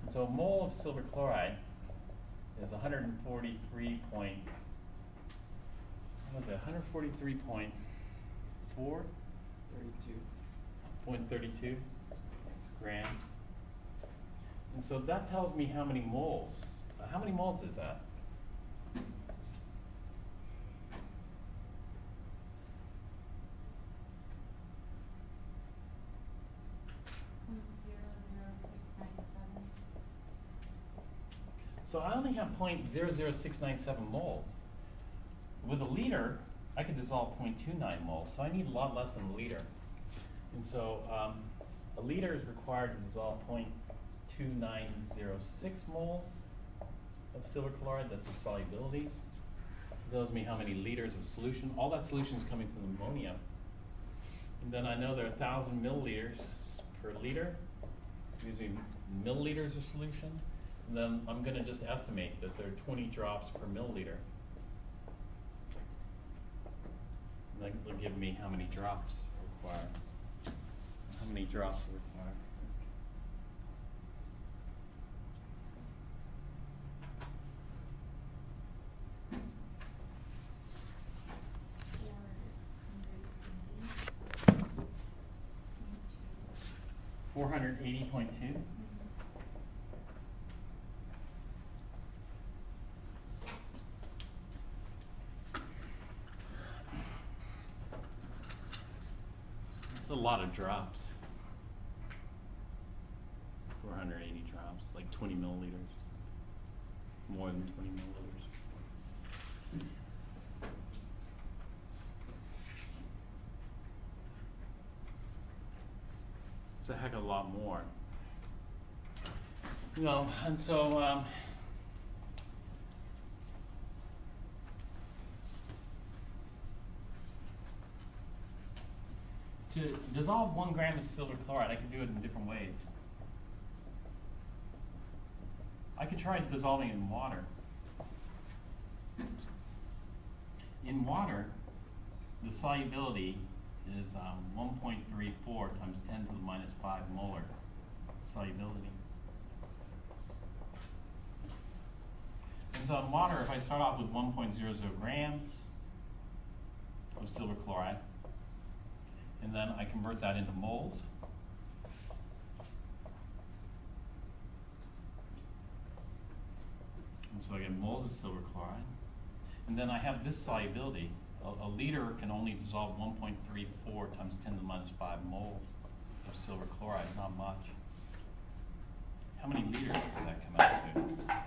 [SPEAKER 4] So a mole of silver chloride is one hundred forty-three point, what was it, one hundred forty-three point four?
[SPEAKER 2] Thirty-two.
[SPEAKER 4] Point thirty-two grams. And so that tells me how many moles. Uh, how many moles is that?
[SPEAKER 3] Point zero zero six nine seven.
[SPEAKER 4] So I only have point zero zero six nine seven moles. With a liter, I could dissolve point two nine moles, so I need a lot less than a liter. And so um, a liter is required to dissolve point two nine zero six moles of silver chloride. That's the solubility. It tells me how many liters of solution. All that solution is coming from ammonia. And then I know there are one thousand milliliters per liter, using milliliters of solution. And then I'm going to just estimate that there are twenty drops per milliliter. And that will give me how many drops are required. How many drops are required?
[SPEAKER 3] Four hundred eighty point two.
[SPEAKER 4] four hundred eighty point two? That's a lot of drops. four hundred eighty drops, like twenty milliliters. More than twenty milliliters. It's a heck of a lot more. You know, and so, um, to dissolve one gram of silver chloride, I could do it in different ways. I could try dissolving in water. In water, the solubility is um, one point three four times ten to the minus five molar solubility. And so in water, if I start off with one point zero zero grams of silver chloride, and then I convert that into moles, and so I get moles of silver chloride, and then I have this solubility. A, a liter can only dissolve one point three four times ten to the minus five moles of silver chloride, not much. How many liters does that come out to?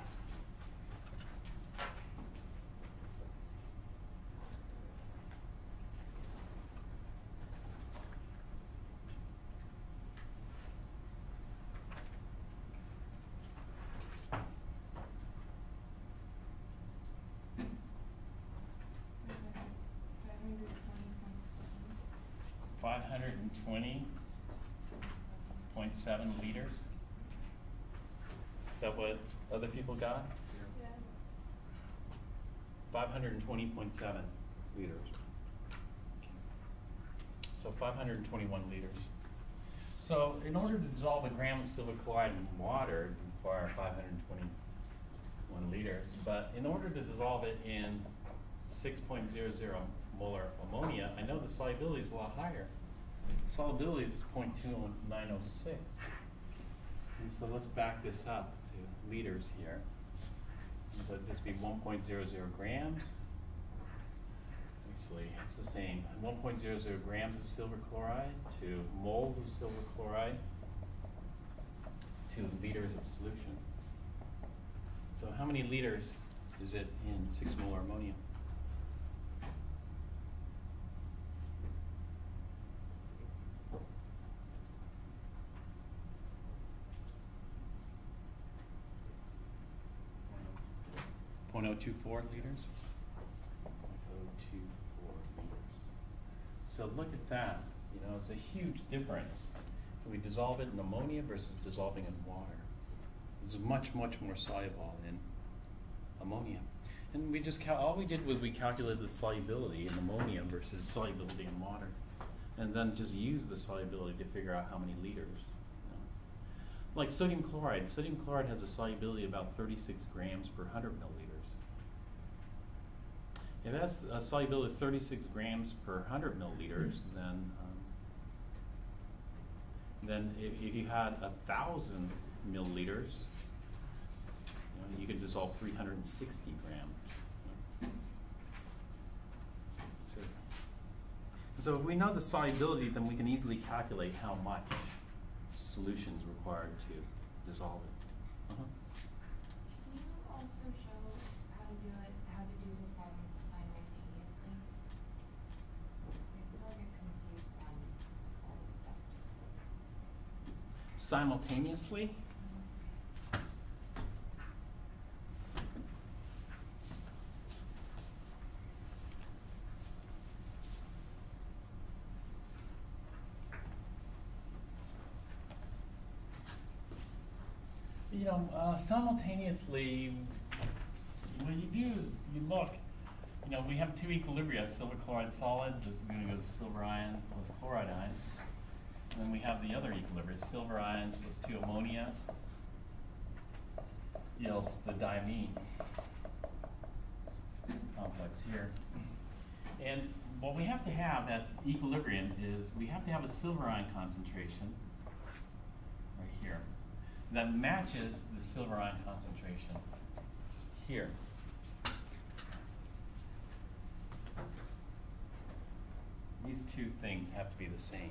[SPEAKER 4] five hundred twenty point seven liters. Is that what other people got?
[SPEAKER 3] Yeah.
[SPEAKER 4] five hundred twenty point seven liters. So five hundred twenty-one liters. So in order to dissolve a gram of silver chloride in water, you require five hundred twenty-one liters. But in order to dissolve it in six point zero zero molar ammonia, I know the solubility is a lot higher. The solubility is zero point two nine zero six. And so let's back this up to liters here. So it'd just be one point zero zero grams. Actually, it's the same. one point zero zero grams of silver chloride to moles of silver chloride to liters of solution. So how many liters is it in six molar ammonia? zero point zero two four liters? zero point zero two four liters. So look at that. You know, it's a huge difference. If we dissolve it in ammonia versus dissolving in water. This is much, much more soluble in ammonia. And we just, cal all we did was we calculated the solubility in ammonia versus solubility in water. And then just use the solubility to figure out how many liters. You know. like sodium chloride. Sodium chloride has a solubility of about thirty-six grams per one hundred milliliters. If it has a solubility of thirty-six grams per one hundred milliliters, then um, then if, if you had a thousand milliliters, you know, you could dissolve three hundred sixty grams. So, so if we know the solubility, then we can easily calculate how much solution is required to dissolve it. Uh-huh.
[SPEAKER 3] Can you also show how to do it, how to do this problem simultaneously? I still get confused on all the steps.
[SPEAKER 4] Simultaneously?
[SPEAKER 1] You know, uh, simultaneously, what you do is you look, you know, we have two equilibria, silver chloride solid, this is going to go to silver ion plus chloride ion. And then we have the other equilibria, silver ions plus two ammonia yields the diamine complex here. And what we have to have at equilibrium is we have to have a silver ion concentration right here that matches the silver ion concentration here. These two things have to be the same.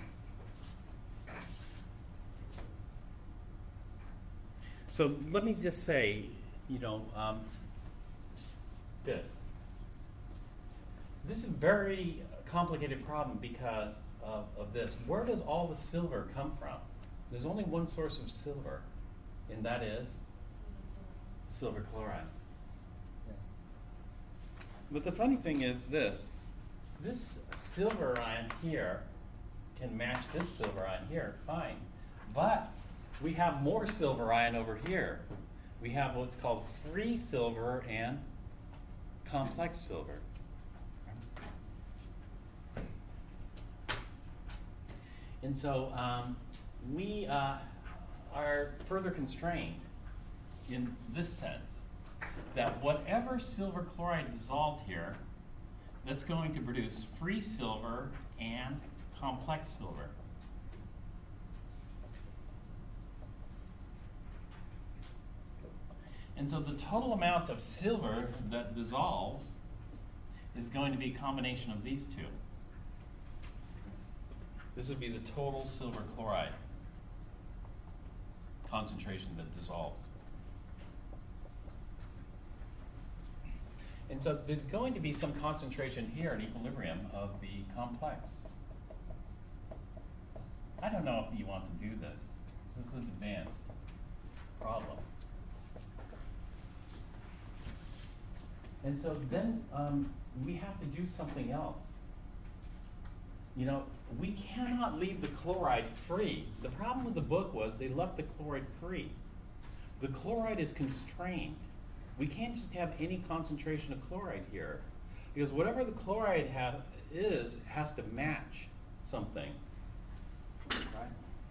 [SPEAKER 4] So let me just say, you know, um,
[SPEAKER 1] This. This is a very complicated problem because of, of this. Where does all the silver come from? There's only one source of silver, and that is silver chloride.
[SPEAKER 4] but the funny thing is this.
[SPEAKER 1] This silver ion here can match this silver ion here, fine. But we have more silver ion over here. We have what's called free silver and complex silver. And so um, we uh, are further constrained in this sense, that whatever silver chloride dissolved here, that's going to produce free silver and complex silver. And so the total amount of silver that dissolves is going to be a combination of these two. This would be the total silver chloride concentration that dissolves. And so there's going to be some concentration here in equilibrium of the complex. I don't know if you want to do this. This is an advanced problem. And so then um, we have to do something else. You know, we cannot leave the chloride free. The problem with the book was they left the chloride free. The chloride is constrained. We can't just have any concentration of chloride here, because whatever the chloride ha is has to match something. Right?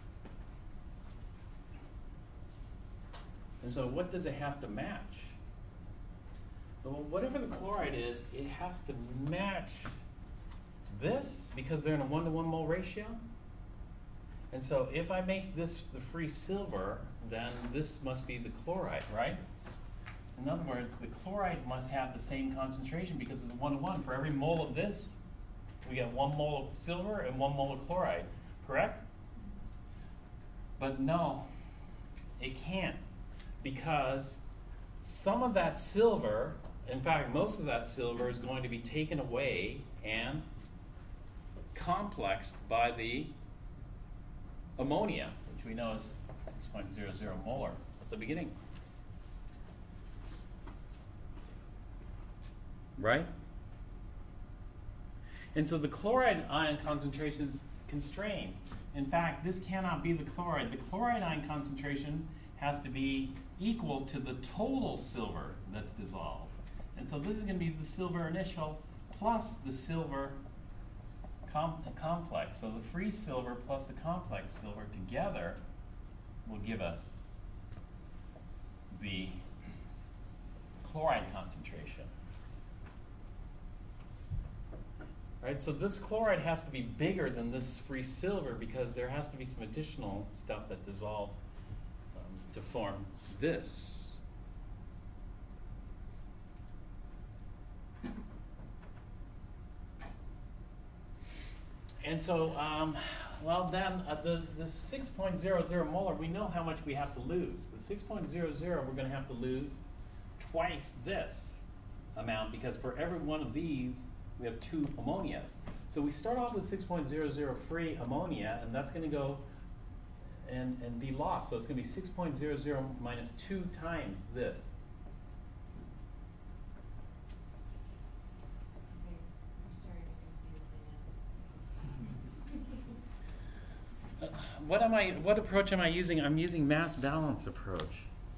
[SPEAKER 1] And so what does it have to match? Well, whatever the chloride is, it has to match this, because they're in a one-to-one mole ratio. And so if I make this the free silver, then this must be the chloride, right? In other words, the chloride must have the same concentration because it's a one-to-one. For every mole of this, we get one mole of silver and one mole of chloride, correct? But no, it can't, because some of that silver, in fact, most of that silver is going to be taken away and complexed by the ammonia, which we know is six point zero zero molar at the beginning. Right? And so the chloride ion concentration is constrained. In fact, this cannot be the chloride. The chloride ion concentration has to be equal to the total silver that's dissolved. And so this is going to be the silver initial plus the silver com complex. So the free silver plus the complex silver together will give us the chloride concentration. Right, so this chloride has to be bigger than this free silver because there has to be some additional stuff that dissolves um, to form this. And so, um, well then, uh, the, the six point zero zero molar, we know how much we have to lose. The six point zero zero, we're going to have to lose twice this amount because for every one of these, we have two ammonias. So we start off with six point zero zero free ammonia, and that's going to go and, and be lost. So it's going to be six point zero zero minus two times this.
[SPEAKER 3] Okay, you're starting to confuse me now.
[SPEAKER 1] Uh, what am I? What approach am I using? I'm using mass balance approach.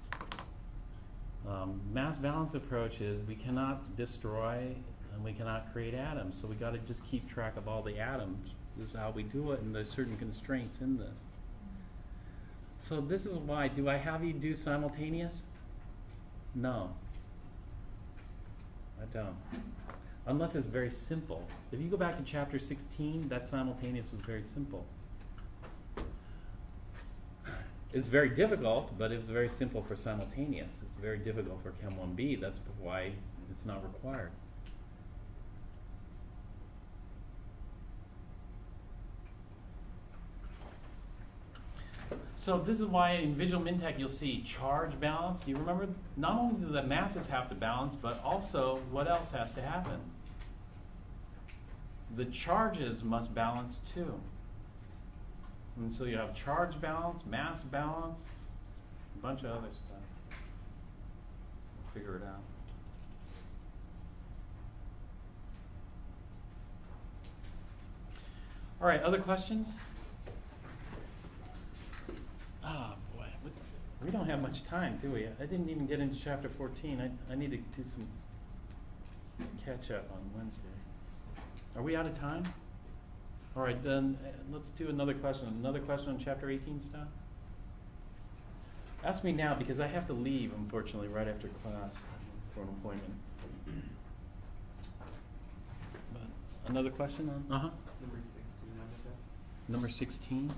[SPEAKER 1] Um, mass balance approach is we cannot destroy and we cannot create atoms, so we got to just keep track of all the atoms. This is how we do it, and there's certain constraints in this. So this is why. Do I have you do simultaneous? No, I don't. Unless it's very simple. If you go back to chapter sixteen, that simultaneous was very simple. It's very difficult, but it's very simple for simultaneous. It's very difficult for Chem one B. That's why it's not required. So this is why in Visual Mintech you'll see charge balance. You remember, not only do the masses have to balance, but also what else has to happen? The charges must balance too. And so you have charge balance, mass balance, a bunch of other stuff. We'll figure it out. All right, other questions? Ah, boy, we, we don't have much time, do we? I didn't even get into chapter fourteen. I, I need to do some catch up on Wednesday. Are we out of time? All right, then uh, let's do another question. Another question on chapter eighteen stuff? Ask me now because I have to leave, unfortunately, right after class for an appointment. But another question on? Uh-huh.
[SPEAKER 5] Number sixteen out of that.
[SPEAKER 1] Number sixteen.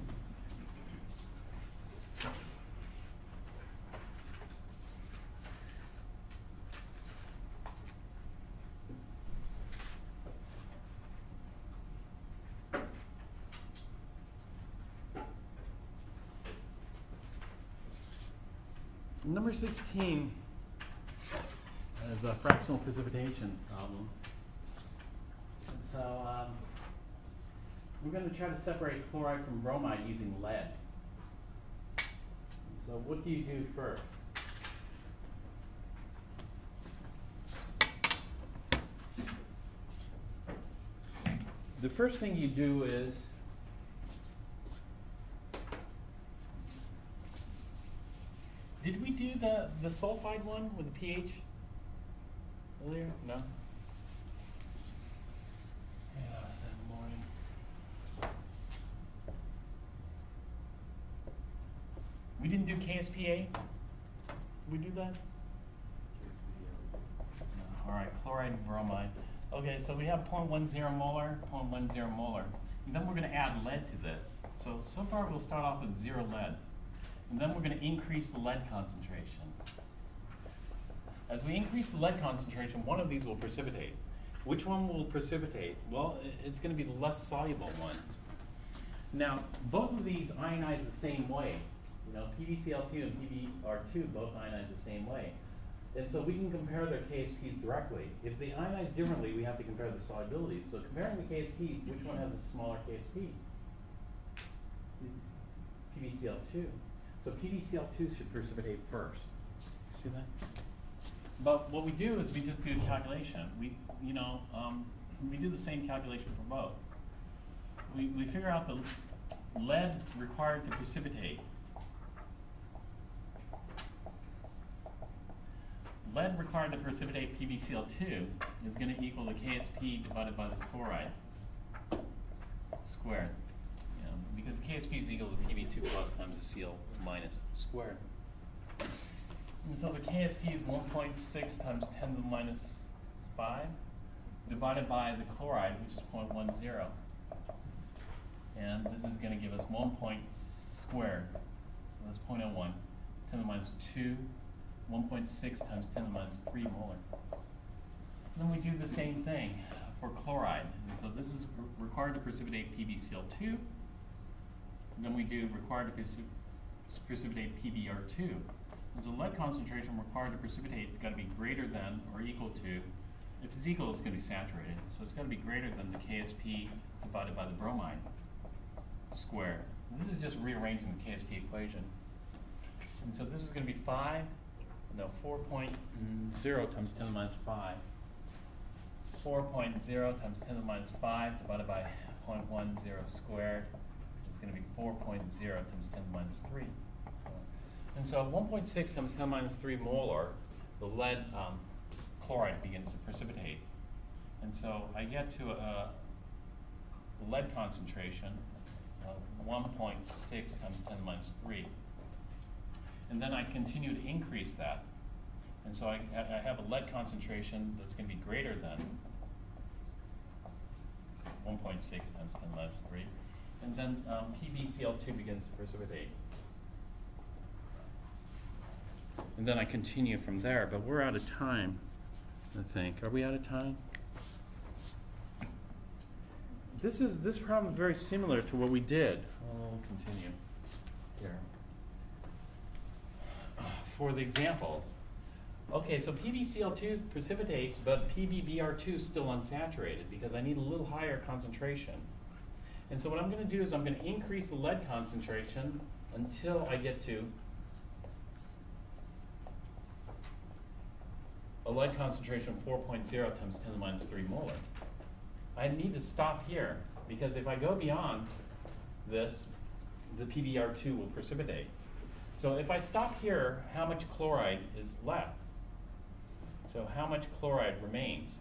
[SPEAKER 1] Number sixteen is a fractional precipitation problem. So um, we're going to try to separate chloride from bromide using lead. So what do you do first? The first thing you do is did we do the, the sulfide one with the pH earlier? No? Yeah, that was that morning. We didn't do K S P A? We do that? No. All right, chloride and bromide. Okay, so we have zero point one zero molar, zero point one zero molar. And then we're going to add lead to this. So, so far we'll start off with zero lead. And then we're going to increase the lead concentration. As we increase the lead concentration, one of these will precipitate. Which one will precipitate? Well, it's going to be the less soluble one. Now, both of these ionize the same way. You know, P b C l two and P b R two both ionize the same way. And so we can compare their K S Ps directly. If they ionize differently, we have to compare the solubilities. So comparing the K S Ps, which one has a smaller K S P? P b C l two. So P b C l two should precipitate first. See that? But what we do is we just do a calculation. We, you know, um, we do the same calculation for both. We, we figure out the lead required to precipitate. Lead required to precipitate P b C l two is going to equal the K S P divided by the chloride squared. You know, because the K S P is equal to P b two plus times the Cl minus squared. And so the K S P is one point six times ten to the minus five divided by the chloride, which is zero point one zero. And this is going to give us one point squared. So that's zero point zero one. ten to the minus two. one point six times ten to the minus three molar. And then we do the same thing for chloride. And so this is re required to precipitate P b C l two. And then we do required to precip precipitate P b R two. There's a lead concentration required to precipitate. It's got to be greater than or equal to. If it's equal, it's going to be saturated. So it's got to be greater than the K S P divided by the bromide squared. And this is just rearranging the K S P equation. And so this is going to be five, no, four point zero times ten to the minus five. four point zero times ten to the minus five divided by zero point one zero squared is going to be four point zero times ten to the minus three. And so at one point six times ten to the minus three molar, the lead um, chloride begins to precipitate. And so I get to a lead concentration of one point six times ten to the minus three. And then I continue to increase that. And so I, I have a lead concentration that's going to be greater than one point six times ten to the minus three. And then um, P b C l two begins to precipitate. And then I continue from there, but we're out of time, I think. Are we out of time? This is this problem is very similar to what we did. I'll continue here. For the examples. Okay, so P b C l two precipitates, but P b B R two is still unsaturated because I need a little higher concentration. And so what I'm going to do is I'm going to increase the lead concentration until I get to a lead concentration of four point zero times ten to the minus three molar. I need to stop here because if I go beyond this, the P b R two will precipitate. So if I stop here, how much chloride is left? So how much chloride remains?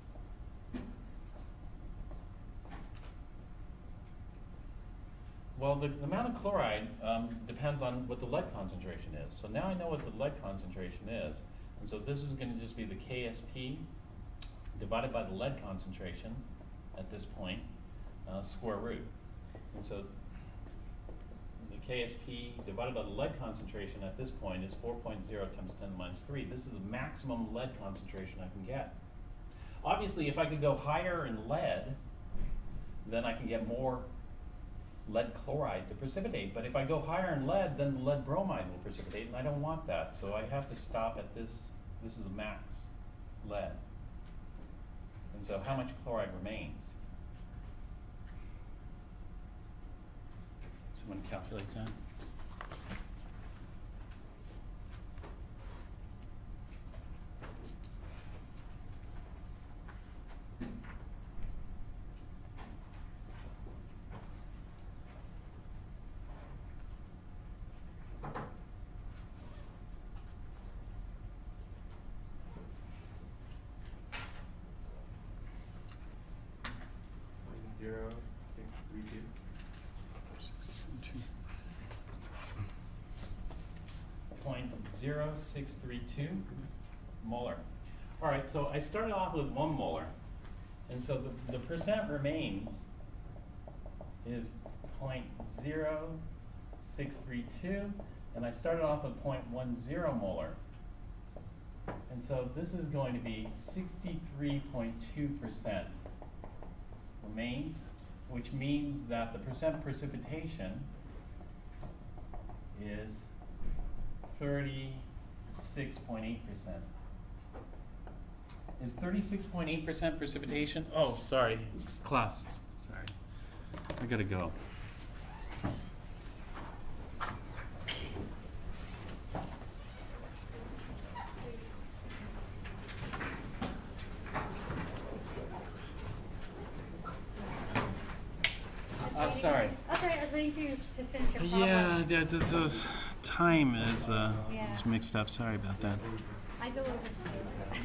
[SPEAKER 1] Well, the, the amount of chloride um, depends on what the lead concentration is. So now I know what the lead concentration is. And so this is going to just be the K S P divided by the lead concentration at this point, uh, square root. And so the K S P divided by the lead concentration at this point is four point zero times ten to the minus three. This is the maximum lead concentration I can get. Obviously, if I could go higher in lead, then I can get more lead chloride to precipitate. But if I go higher in lead, then the lead bromide will precipitate, and I don't want that. So I have to stop at this. This is the max lead. And so how much chloride remains? Someone calculate that?
[SPEAKER 5] Zero six three two.
[SPEAKER 1] Point zero six three two molar. All right, so I started off with one molar, and so the, the percent remains is point zero six three two, and I started off with point one zero molar. And so this is going to be sixty-three point two percent remains, which means that the percent precipitation is thirty-six point eight percent. Is thirty-six point eight percent precipitation? Oh, sorry, class. Sorry, I gotta go. Uh, sorry.
[SPEAKER 6] Oh, sorry, I was waiting for you to finish your problem.
[SPEAKER 1] Yeah, yeah, this is time is uh,
[SPEAKER 6] Yeah.
[SPEAKER 1] is mixed up. Sorry about that.
[SPEAKER 6] I go over to you.